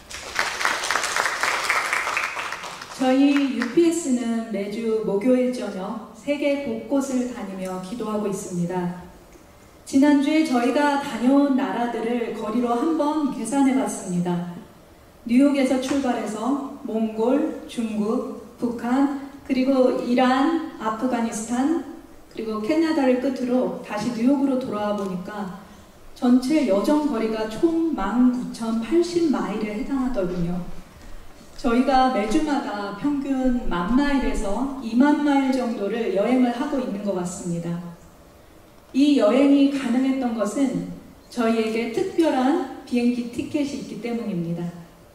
Speaker 7: 저희 UPS는 매주 목요일 저녁 세계 곳곳을 다니며 기도하고 있습니다. 지난주에 저희가 다녀온 나라들을 거리로 한번 계산해 봤습니다. 뉴욕에서 출발해서 몽골, 중국, 북한, 그리고 이란, 아프가니스탄, 그리고 캐나다를 끝으로 다시 뉴욕으로 돌아와 보니까 전체 여정 거리가 총 19,080마일에 해당하더군요. 저희가 매주마다 평균 10,000마일에서 20,000마일 정도를 여행을 하고 있는 것 같습니다. 이 여행이 가능했던 것은 저희에게 특별한 비행기 티켓이 있기 때문입니다.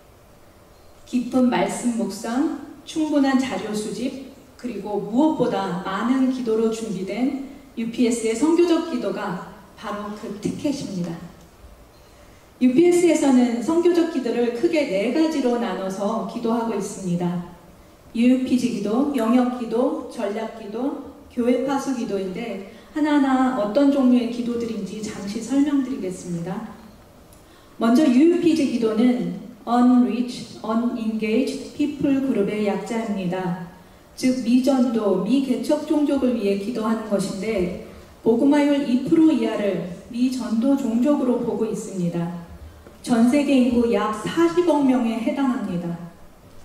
Speaker 7: 깊은 말씀 묵상, 충분한 자료 수집, 그리고 무엇보다 많은 기도로 준비된 UPS의 선교적 기도가 바로 그 티켓입니다. UPS에서는 선교적 기도를 크게 4가지로 나눠서 기도하고 있습니다. UPG 기도, 영역 기도, 전략 기도, 교회 파수 기도인데 하나하나 어떤 종류의 기도들인지 잠시 설명드리겠습니다. 먼저 UPG 기도는 Unreached, Unengaged People 그룹의 약자입니다. 즉 미전도, 미개척 종족을 위해 기도하는 것인데 복음화율 2% 이하를 미전도 종족으로 보고 있습니다. 전 세계 인구 약 40억 명에 해당합니다.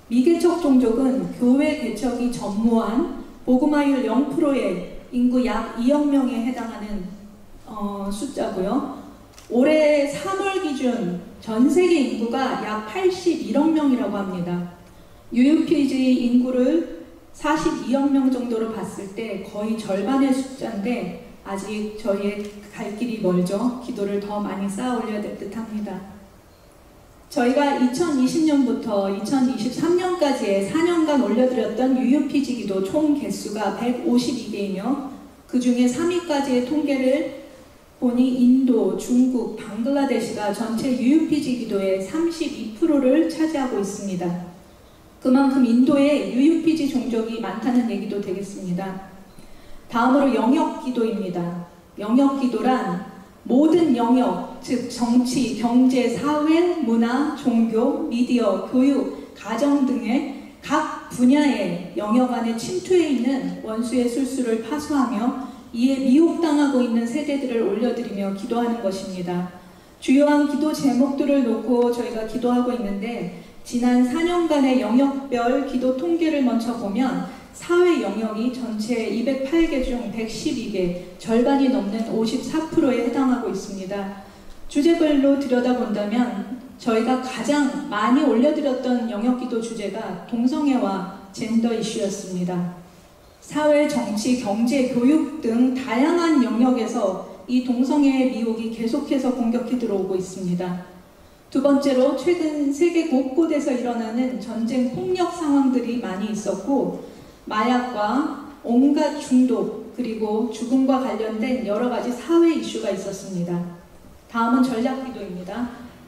Speaker 7: 미개척 종족은 교회 개척이 전무한 복음화율 0%의 인구 약 2억 명에 해당하는 숫자고요. 올해 3월 기준 전 세계 인구가 약 81억 명이라고 합니다. UPG 인구를 42억 명 정도로 봤을 때 거의 절반의 숫자인데 아직 저희의 갈 길이 멀죠. 기도를 더 많이 쌓아 올려야 될 듯 합니다. 저희가 2020년부터 2023년까지의 4년간 올려드렸던 UPG 기도 총 개수가 152개이며 그 중에 3위까지의 통계를 보니 인도, 중국, 방글라데시가 전체 UPG 기도의 32%를 차지하고 있습니다. 그만큼 인도에 UPG 종족이 많다는 얘기도 되겠습니다. 다음으로 영역 기도입니다. 영역 기도란 모든 영역, 즉 정치, 경제, 사회, 문화, 종교, 미디어, 교육, 가정 등의 각 분야의 영역 안에 침투해 있는 원수의 술수를 파수하며 이에 미혹당하고 있는 세대들을 올려드리며 기도하는 것입니다. 주요한 기도 제목들을 놓고 저희가 기도하고 있는데 지난 4년간의 영역별 기도 통계를 먼저 보면 사회 영역이 전체 208개 중 112개, 절반이 넘는 54%에 해당하고 있습니다. 주제별로 들여다본다면 저희가 가장 많이 올려드렸던 영역기도 주제가 동성애와 젠더 이슈였습니다. 사회, 정치, 경제, 교육 등 다양한 영역에서 이 동성애의 미혹이 계속해서 공격해 들어오고 있습니다. 두 번째로 최근 세계 곳곳에서 일어나는 전쟁 폭력 상황들이 많이 있었고 마약과 온갖 중독 그리고 죽음과 관련된 여러 가지 사회 이슈가 있었습니다. 다음은 전략기도입니다.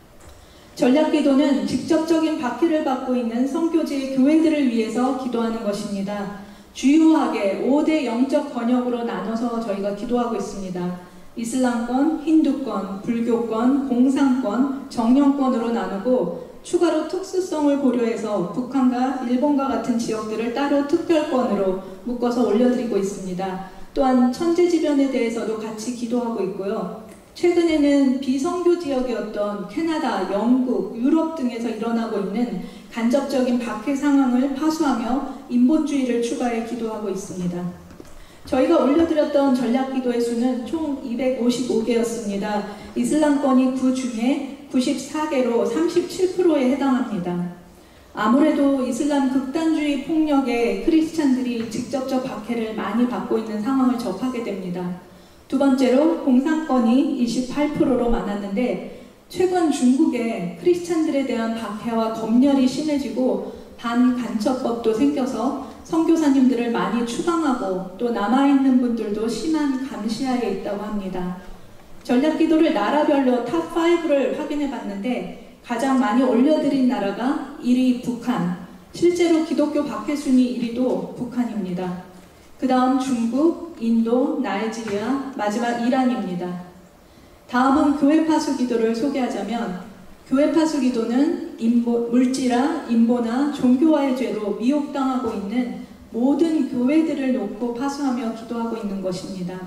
Speaker 7: 전략기도는 직접적인 박해를 받고 있는 선교지의 교회들을 위해서 기도하는 것입니다. 주요하게 5대 영적 번역으로 나눠서 저희가 기도하고 있습니다. 이슬람권, 힌두권, 불교권, 공산권, 정령권으로 나누고 추가로 특수성을 고려해서 북한과 일본과 같은 지역들을 따로 특별권으로 묶어서 올려드리고 있습니다. 또한 천재지변에 대해서도 같이 기도하고 있고요. 최근에는 비선교 지역이었던 캐나다, 영국, 유럽 등에서 일어나고 있는 간접적인 박해 상황을 파수하며 인본주의를 추가해 기도하고 있습니다. 저희가 올려드렸던 전략기도의 수는 총 255개였습니다. 이슬람권이 그 중에 94개로 37%에 해당합니다. 아무래도 이슬람 극단주의 폭력에 크리스찬들이 직접적 박해를 많이 받고 있는 상황을 접하게 됩니다. 두 번째로 공산권이 28%로 많았는데 최근 중국에 크리스찬들에 대한 박해와 검열이 심해지고 반간첩법도 생겨서 선교사님들을 많이 추방하고 또 남아있는 분들도 심한 감시하에 있다고 합니다. 전략기도를 나라별로 탑5를 확인해 봤는데 가장 많이 올려드린 나라가 1위 북한, 실제로 기독교 박해 순위 1위도 북한입니다. 그 다음 중국, 인도, 나이지리아, 마지막 이란입니다. 다음은 교회 파수 기도를 소개하자면 교회 파수 기도는 물질화, 인보나 종교화의 죄로 미혹당하고 있는 모든 교회들을 놓고 파수하며 기도하고 있는 것입니다.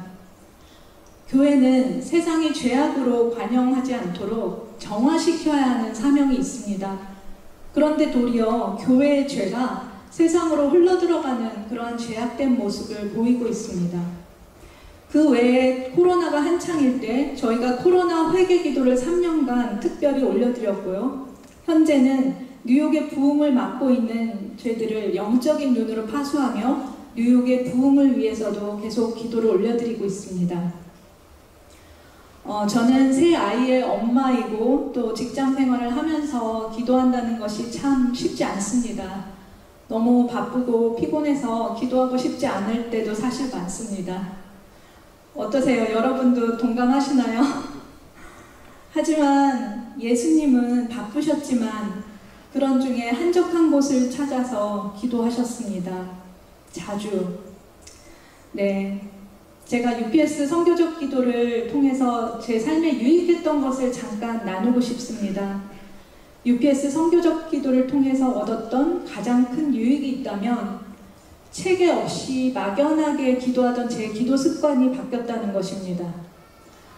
Speaker 7: 교회는 세상이 죄악으로 관영하지 않도록 정화시켜야 하는 사명이 있습니다. 그런데 도리어 교회의 죄가 세상으로 흘러들어가는 그러한 죄악된 모습을 보이고 있습니다. 그 외에 코로나가 한창일 때 저희가 코로나 회개 기도를 3년간 특별히 올려드렸고요. 현재는 뉴욕의 부흥을 막고 있는 죄들을 영적인 눈으로 파수하며 뉴욕의 부흥을 위해서도 계속 기도를 올려드리고 있습니다. 저는 세 아이의 엄마이고 또 직장 생활을 하면서 기도한다는 것이 참 쉽지 않습니다. 너무 바쁘고 피곤해서 기도하고 싶지 않을 때도 사실 많습니다. 어떠세요? 여러분도 동감하시나요? 하지만 예수님은 바쁘셨지만 그런 중에 한적한 곳을 찾아서 기도하셨습니다. 자주. 네. 제가 UPS 선교적 기도를 통해서 제 삶에 유익했던 것을 잠깐 나누고 싶습니다. UPS 선교적 기도를 통해서 얻었던 가장 큰 유익이 있다면 체계 없이 막연하게 기도하던 제 기도 습관이 바뀌었다는 것입니다.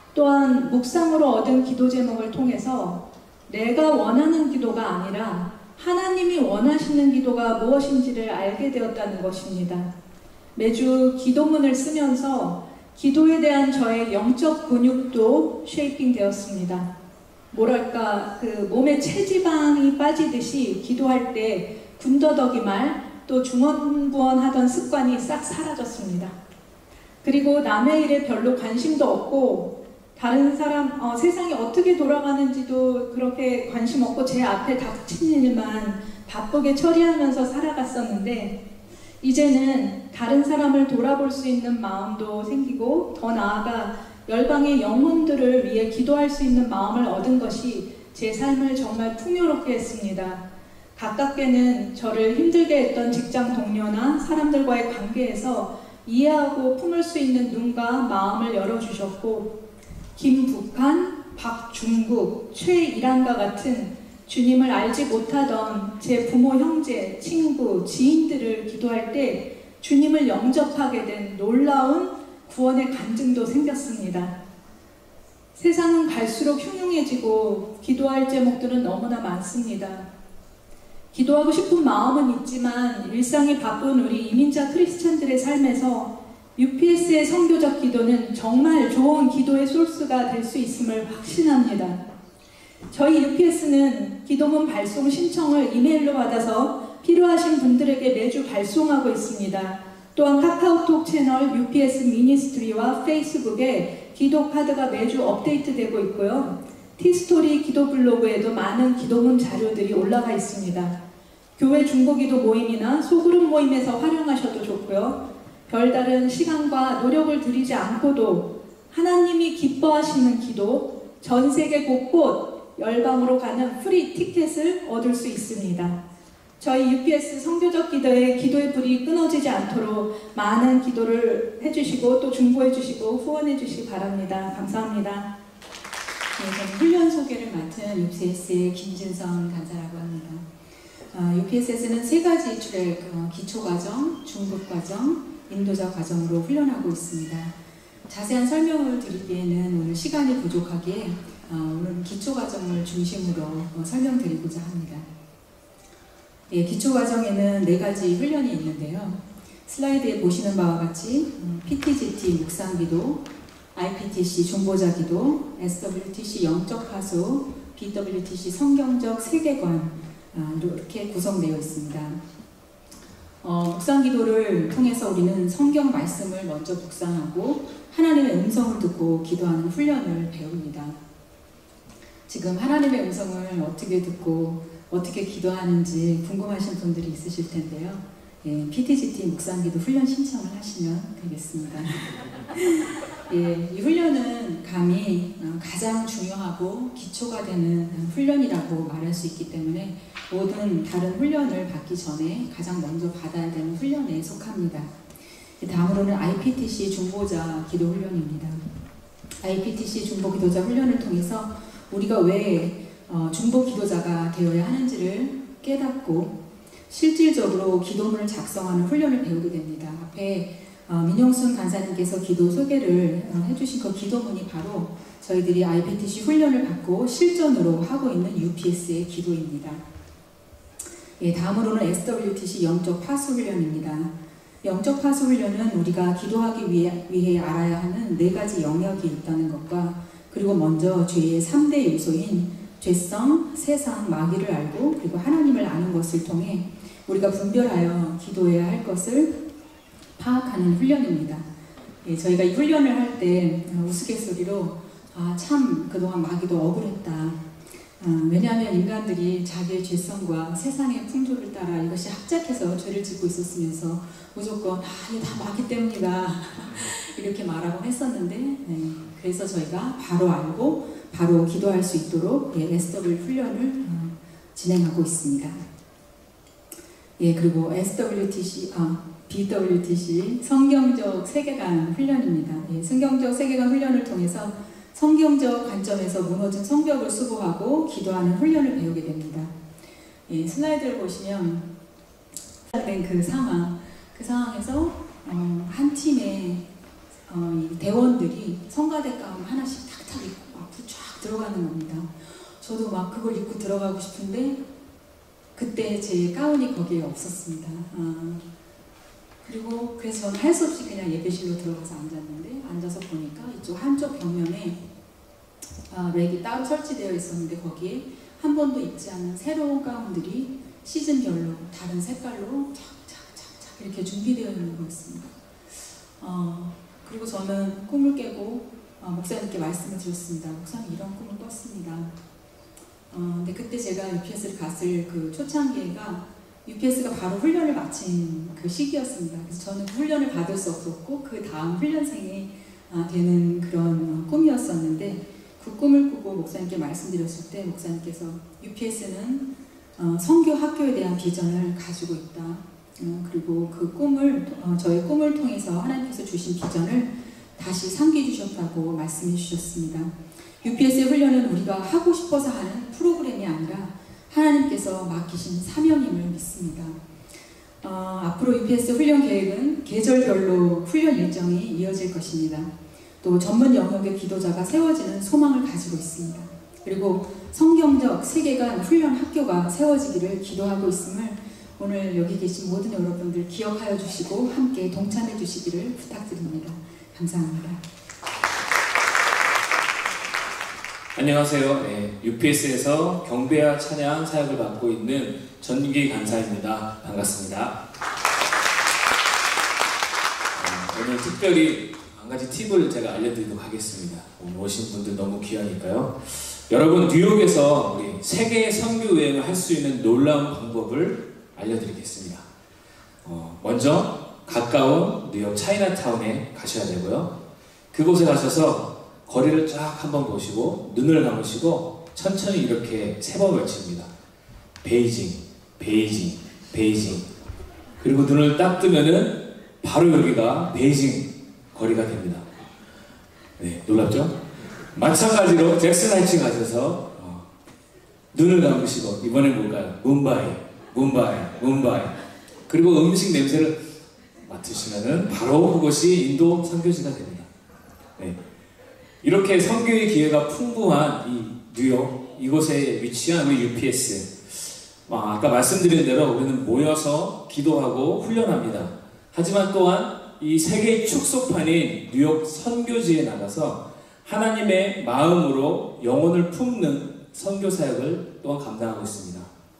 Speaker 7: 또한 묵상으로 얻은 기도 제목을 통해서 내가 원하는 기도가 아니라 하나님이 원하시는 기도가 무엇인지를 알게 되었다는 것입니다. 매주 기도문을 쓰면서 기도에 대한 저의 영적 근육도 쉐이핑 되었습니다. 뭐랄까, 몸에 체지방이 빠지듯이 기도할 때 군더더기 말, 또 중언부언하던 습관이 싹 사라졌습니다. 그리고 남의 일에 별로 관심도 없고, 다른 사람, 세상이 어떻게 돌아가는지도 그렇게 관심 없고 제 앞에 닥친 일만 바쁘게 처리하면서 살아갔었는데, 이제는 다른 사람을 돌아볼 수 있는 마음도 생기고, 더 나아가 열방의 영혼들을 위해 기도할 수 있는 마음을 얻은 것이 제 삶을 정말 풍요롭게 했습니다. 가깝게는 저를 힘들게 했던 직장 동료나 사람들과의 관계에서 이해하고 품을 수 있는 눈과 마음을 열어주셨고, 김북한, 박중국, 최일한과 같은 주님을 알지 못하던 제 부모, 형제, 친구, 지인들을 기도할 때 주님을 영접하게 된 놀라운 구원의 간증도 생겼습니다. 세상은 갈수록 흉흉해지고 기도할 제목들은 너무나 많습니다. 기도하고 싶은 마음은 있지만 일상이 바쁜 우리 이민자 크리스찬들의 삶에서 UPS의 선교적 기도는 정말 좋은 기도의 소스가 될 수 있음을 확신합니다. 저희 UPS는 기도문 발송 신청을 이메일로 받아서 필요하신 분들에게 매주 발송하고 있습니다. 또한 카카오톡 채널 UPS 미니스트리와 페이스북에 기도 카드가 매주 업데이트되고 있고요. 티스토리 기도 블로그에도 많은 기도문 자료들이 올라가 있습니다. 교회 중보기도 모임이나 소그룹 모임에서 활용하셔도 좋고요. 별다른 시간과 노력을 들이지 않고도 하나님이 기뻐하시는 기도, 전 세계 곳곳 열방으로 가는 프리 티켓을 얻을 수 있습니다. 저희 UPS 선교적 기도에 기도의 불이 끊어지지 않도록 많은 기도를 해주시고 또 중보해주시고 후원해주시기 바랍니다. 감사합니다.
Speaker 8: 네, 저는 훈련 소개를 맡은 UPS의 김진선 간사라고 합니다. UPS에서는 3가지 출의 기초과정, 중급과정, 인도자 과정으로 훈련하고 있습니다. 자세한 설명을 드리기에는 오늘 시간이 부족하기에 오늘 기초과정을 중심으로 설명드리고자 합니다. 예, 기초과정에는 4가지 훈련이 있는데요. 슬라이드에 보시는 바와 같이 PTGT 묵상기도, IPTC 중보자 기도, SWTC 영적 파수, BWTC 성경적 세계관 이렇게 구성되어 있습니다. 묵상 기도를 통해서 우리는 성경 말씀을 먼저 묵상하고 하나님의 음성을 듣고 기도하는 훈련을 배웁니다. 지금 하나님의 음성을 어떻게 듣고 어떻게 기도하는지 궁금하신 분들이 있으실 텐데요. 예, PTGT 묵상기도 훈련 신청을 하시면 되겠습니다. 예, 이 훈련은 감히 가장 중요하고 기초가 되는 훈련이라고 말할 수 있기 때문에 모든 다른 훈련을 받기 전에 가장 먼저 받아야 되는 훈련에 속합니다. 다음으로는 IPTC 중보자 기도 훈련입니다. IPTC 중보 기도자 훈련을 통해서 우리가 왜 중보 기도자가 되어야 하는지를 깨닫고 실질적으로 기도문을 작성하는 훈련을 배우게 됩니다. 앞에 민용순 간사님께서 기도 소개를 해주신 그 기도문이 바로 저희들이 IPTC 훈련을 받고 실전으로 하고 있는 UPS의 기도입니다. 예, 다음으로는 SWTC 영적 파수 훈련입니다. 영적 파수 훈련은 우리가 기도하기 위해 알아야 하는 4가지 영역이 있다는 것과 그리고 먼저 죄의 3대 요소인 죄성, 세상, 마귀를 알고 그리고 하나님을 아는 것을 통해 우리가 분별하여 기도해야 할 것을 파악하는 훈련입니다. 예, 저희가 이 훈련을 할 때 우스갯소리로 참 그동안 마귀도 억울했다. 왜냐하면 인간들이 자기의 죄성과 세상의 풍조를 따라 이것이 합작해서 죄를 짓고 있었으면서 무조건 이게 다 마귀 때문이다 이렇게 말하곤 했었는데 그래서 저희가 바로 알고 바로 기도할 수 있도록 SW 훈련을 진행하고 있습니다. 예, 그리고 SWTC, BWTC 성경적 세계관 훈련입니다. 예, 성경적 세계관 훈련을 통해서 성경적 관점에서 무너진 성벽을 수보하고 기도하는 훈련을 배우게 됩니다. 예, 슬라이드를 보시면 그 상황에서 한 팀의 대원들이 성가대 가운 하나씩 탁탁 입고 앞으로 쫙 들어가는 겁니다. 저도 막 그걸 입고 들어가고 싶은데 그때 제 가운이 거기에 없었습니다. 그리고 그래서 저는 할 수 없이 그냥 예배실로 들어가서 앉았는데, 앉아서 보니까 이쪽 한쪽 벽면에 렉이 따로 설치되어 있었는데, 거기에 한 번도 입지 않은 새로운 가운들이 시즌별로 다른 색깔로 착착착착 이렇게 준비되어 있는 거였습니다. 그리고 저는 꿈을 깨고 목사님께 말씀을 드렸습니다. 목사님, 이런 꿈을 꿨습니다. 근데 그때 제가 UPS를 갔을 그 초창기가 UPS가 바로 훈련을 마친 그 시기였습니다. 그래서 저는 그 훈련을 받을 수 없었고 그 다음 훈련생이 되는 그런 꿈이었었는데, 그 꿈을 꾸고 목사님께 말씀드렸을 때 목사님께서 UPS는 선교 학교에 대한 비전을 가지고 있다. 그리고 그 꿈을 저의 꿈을 통해서 하나님께서 주신 비전을 다시 상기해 주셨다고 말씀해 주셨습니다. UPS의 훈련은 우리가 하고 싶어서 하는 프로그램이 아니라 하나님께서 맡기신 사명임을 믿습니다. 앞으로 UPS 훈련 계획은 계절별로 훈련 일정이 이어질 것입니다. 또 전문 영역의 기도자가 세워지는 소망을 가지고 있습니다. 그리고 성경적 세계관 훈련 학교가 세워지기를 기도하고 있음을 오늘 여기 계신 모든 여러분들 기억하여 주시고 함께 동참해 주시기를 부탁드립니다. 감사합니다.
Speaker 2: 안녕하세요. UPS에서 경배와 찬양 사역을 맡고 있는 전기 간사입니다. 반갑습니다. 오늘 특별히 한 가지 팁을 제가 알려드리도록 하겠습니다. 오늘 오신 분들 너무 귀하니까요. 여러분, 뉴욕에서 우리 세계 선교 여행을 할 수 있는 놀라운 방법을 알려드리겠습니다. 먼저 가까운 뉴욕 차이나타운에 가셔야 되고요. 그곳에 가셔서 거리를 쫙 한번 보시고 눈을 감으시고 천천히 이렇게 3번 외칩니다. 베이징, 베이징, 베이징. 그리고 눈을 딱 뜨면은 바로 여기가 베이징 거리가 됩니다. 네, 놀랍죠? 마찬가지로 잭슨 하이츠 가셔서 눈을 감으시고 이번엔 뭘까요? 뭄바이, 뭄바이, 뭄바이. 그리고 음식 냄새를 맡으시면은 바로 그것이 인도 선교지가 됩니다. 네. 이렇게 선교의 기회가 풍부한 이 뉴욕, 이곳에 위치한 우리 UPS. 아까 말씀드린 대로 우리는 모여서 기도하고 훈련합니다. 하지만 또한 이 세계의 축소판인 뉴욕 선교지에 나가서 하나님의 마음으로 영혼을 품는 선교 사역을 또한 감당하고 있습니다.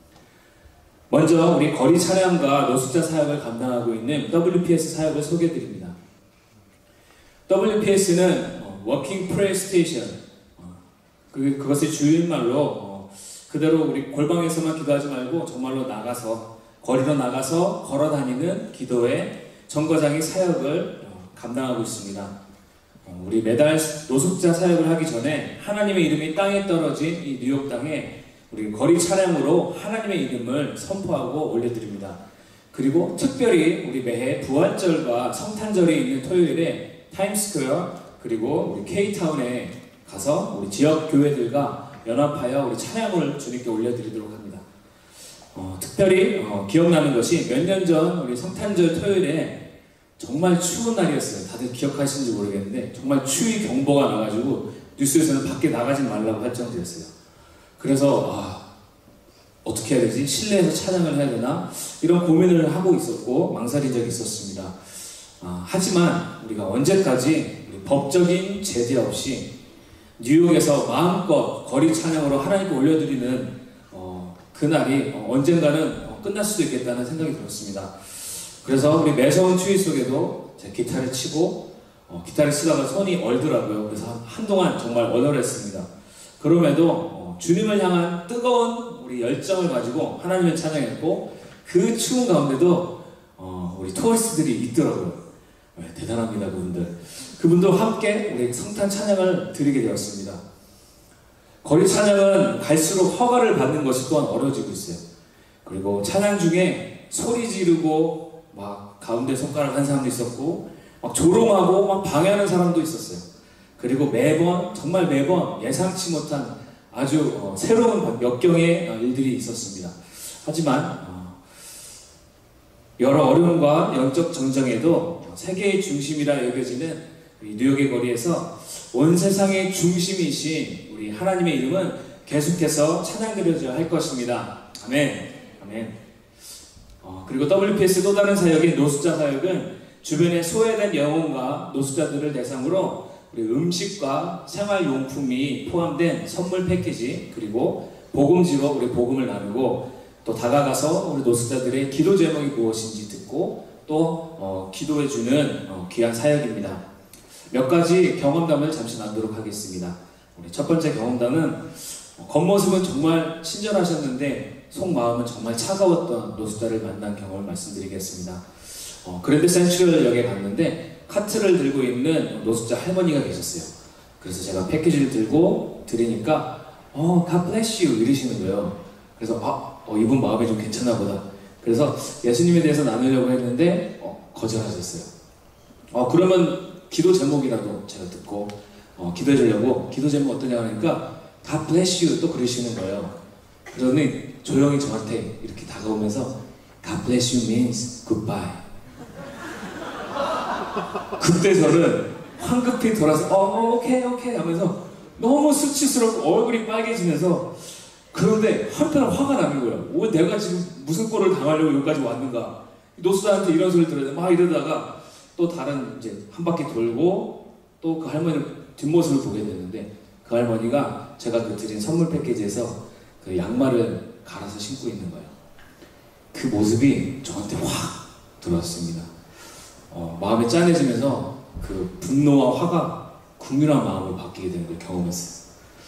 Speaker 2: 먼저 우리 거리 찬양과 노숙자 사역을 감당하고 있는 WPS 사역을 소개해드립니다. WPS는 워킹 프레이 스테이션, 그것의 줄임말로 그대로 우리 골방에서만 기도하지 말고 정말로 나가서, 거리로 나가서 걸어다니는 기도의 정거장의 사역을 감당하고 있습니다. 우리 매달 노숙자 사역을 하기 전에 하나님의 이름이 땅에 떨어진 이 뉴욕 땅에 우리 거리 찬양으로 하나님의 이름을 선포하고 올려드립니다. 그리고 특별히 우리 매해 부활절과 성탄절이 있는 토요일에 타임스퀘어 그리고 우리 K타운에 가서 우리 지역 교회들과 연합하여 우리 찬양을 주님께 올려드리도록 합니다. 특별히 기억나는 것이 몇 년 전 우리 성탄절 토요일에 정말 추운 날이었어요. 다들 기억하시는지 모르겠는데 정말 추위 경보가 나가지고 뉴스에서는 밖에 나가지 말라고 할 정도였어요. 그래서 어떻게 해야 되지? 실내에서 찬양을 해야 되나? 이런 고민을 하고 있었고 망설인 적이 있었습니다. 하지만 우리가 언제까지 법적인 제재 없이 뉴욕에서 마음껏 거리 찬양으로 하나님께 올려드리는 그날이 언젠가는 끝날 수도 있겠다는 생각이 들었습니다. 그래서 우리 매서운 추위 속에도 제 기타를 치고 기타를 치다가 손이 얼더라고요. 그래서 한동안 정말 얼얼했습니다. 그럼에도 주님을 향한 뜨거운 우리 열정을 가지고 하나님을 찬양했고 그 추운 가운데도 우리 토리스트들이 있더라고요. 대단합니다, 그분들. 그분도 함께 우리 성탄 찬양을 드리게 되었습니다. 거리 찬양은 갈수록 허가를 받는 것이 또한 어려워지고 있어요. 그리고 찬양 중에 소리 지르고 막 가운데 손가락 한 사람도 있었고 막 조롱하고 막 방해하는 사람도 있었어요. 그리고 정말 매번 예상치 못한 아주 새로운 역경의 일들이 있었습니다. 하지만 여러 어려움과 영적 정정에도 세계의 중심이라 여겨지는 뉴욕의 거리에서 온 세상의 중심이신 우리 하나님의 이름은 계속해서 찬양드려져야 할 것입니다. 아멘. 아멘. 그리고 WPS 또 다른 사역인 노숙자 사역은 주변에 소외된 영혼과 노숙자들을 대상으로 우리 음식과 생활용품이 포함된 선물 패키지, 그리고 복음지로 우리 복음을 나누고 또 다가가서 우리 노숙자들의 기도 제목이 무엇인지 듣고 또 기도해주는 귀한 사역입니다. 몇 가지 경험담을 잠시 나누도록 하겠습니다. 우리 첫 번째 경험담은 겉모습은 정말 친절하셨는데 속마음은 정말 차가웠던 노숙자를 만난 경험을 말씀드리겠습니다. 그랜드 센츄럴역에 갔는데 카트를 들고 있는 노숙자 할머니가 계셨어요. 그래서 제가 패키지를 들고 드리니까 God bless you 이러시는 거예요. 그래서 이분 마음이 좀 괜찮나 보다. 그래서 예수님에 대해서 나누려고 했는데 거절하셨어요. 그러면 기도 제목이라도 제가 듣고 기도해 주려고 기도 제목 어떠냐 하니까 God bless you 또 그러시는 거예요. 그러더니 조용히 저한테 이렇게 다가오면서 God bless you means goodbye. 그때 저는 황급히 돌아서 오케이 하면서 너무 수치스럽고 얼굴이 빨개지면서, 그런데 한편으로 화가 나는 거예요. 왜 내가 지금 무슨 꼴을 당하려고 여기까지 왔는가. 노숙자한테 이런 소리 들어야 돼. 막 이러다가 또 다른 이제 한 바퀴 돌고 또 그 할머니 뒷모습을 보게 됐는데, 그 할머니가 제가 그 드린 선물 패키지에서 그 양말을 갈아서 신고 있는 거예요. 그 모습이 저한테 확 들어왔습니다. 마음이 짠해지면서 그 분노와 화가 국률한 마음으로 바뀌게 되는 걸 경험했어요.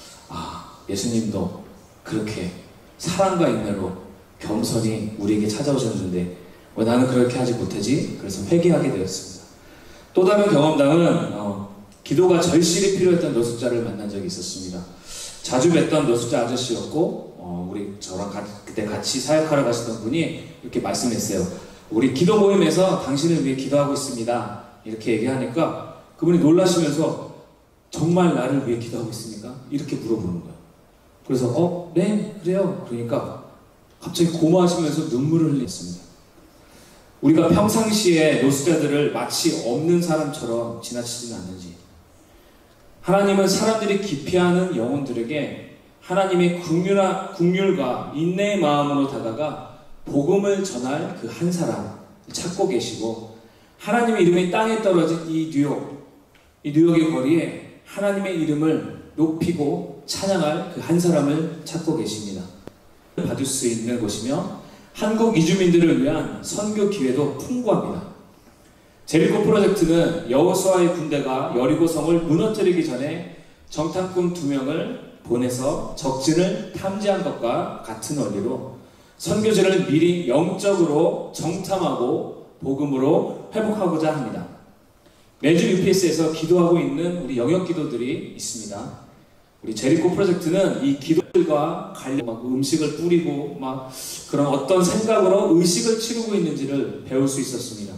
Speaker 2: 예수님도 그렇게 사랑과 인내로 겸손히 우리에게 찾아오셨는데 왜 나는 그렇게 하지 못하지? 그래서 회개하게 되었습니다. 또 다른 경험담은 기도가 절실히 필요했던 노숙자를 만난 적이 있었습니다. 자주 뵀던 노숙자 아저씨였고 저랑 그때 같이 사역하러 가시던 분이 이렇게 말씀했어요. 우리 기도 모임에서 당신을 위해 기도하고 있습니다. 이렇게 얘기하니까 그분이 놀라시면서 정말 나를 위해 기도하고 있습니까? 이렇게 물어보는 거예요. 그래서 네 그래요. 그러니까 갑자기 고마워하시면서 눈물을 흘렸습니다. 우리가 평상시에 노숙자들을 마치 없는 사람처럼 지나치지는 않는지, 하나님은 사람들이 기피하는 영혼들에게 하나님의 긍휼과 인내의 마음으로 다가가 복음을 전할 그 한 사람을 찾고 계시고, 하나님의 이름이 땅에 떨어진 이 뉴욕의 거리에 하나님의 이름을 높이고 찬양할 그 한 사람을 찾고 계십니다. 받을 수 있는 곳이며 한국 이주민들을 위한 선교 기회도 풍부합니다. 제리코 프로젝트는 여호수아의 군대가 여리고성을 무너뜨리기 전에 정탐꾼 2명을 보내서 적진을 탐지한 것과 같은 원리로 선교지를 미리 영적으로 정탐하고 복음으로 회복하고자 합니다. 매주 UPS에서 기도하고 있는 우리 영역기도들이 있습니다. 우리 제리코 프로젝트는 이 기도들과 관련 음식을 뿌리고 그런 어떤 생각으로 의식을 치르고 있는지를 배울 수 있었습니다.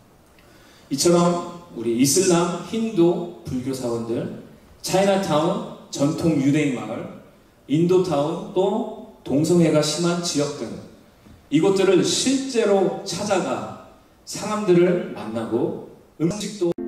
Speaker 2: 이처럼 우리 이슬람, 힌두, 불교 사원들, 차이나타운, 전통 유대인 마을, 인도타운, 또 동성애가 심한 지역 등 이곳들을 실제로 찾아가 사람들을 만나고 음식도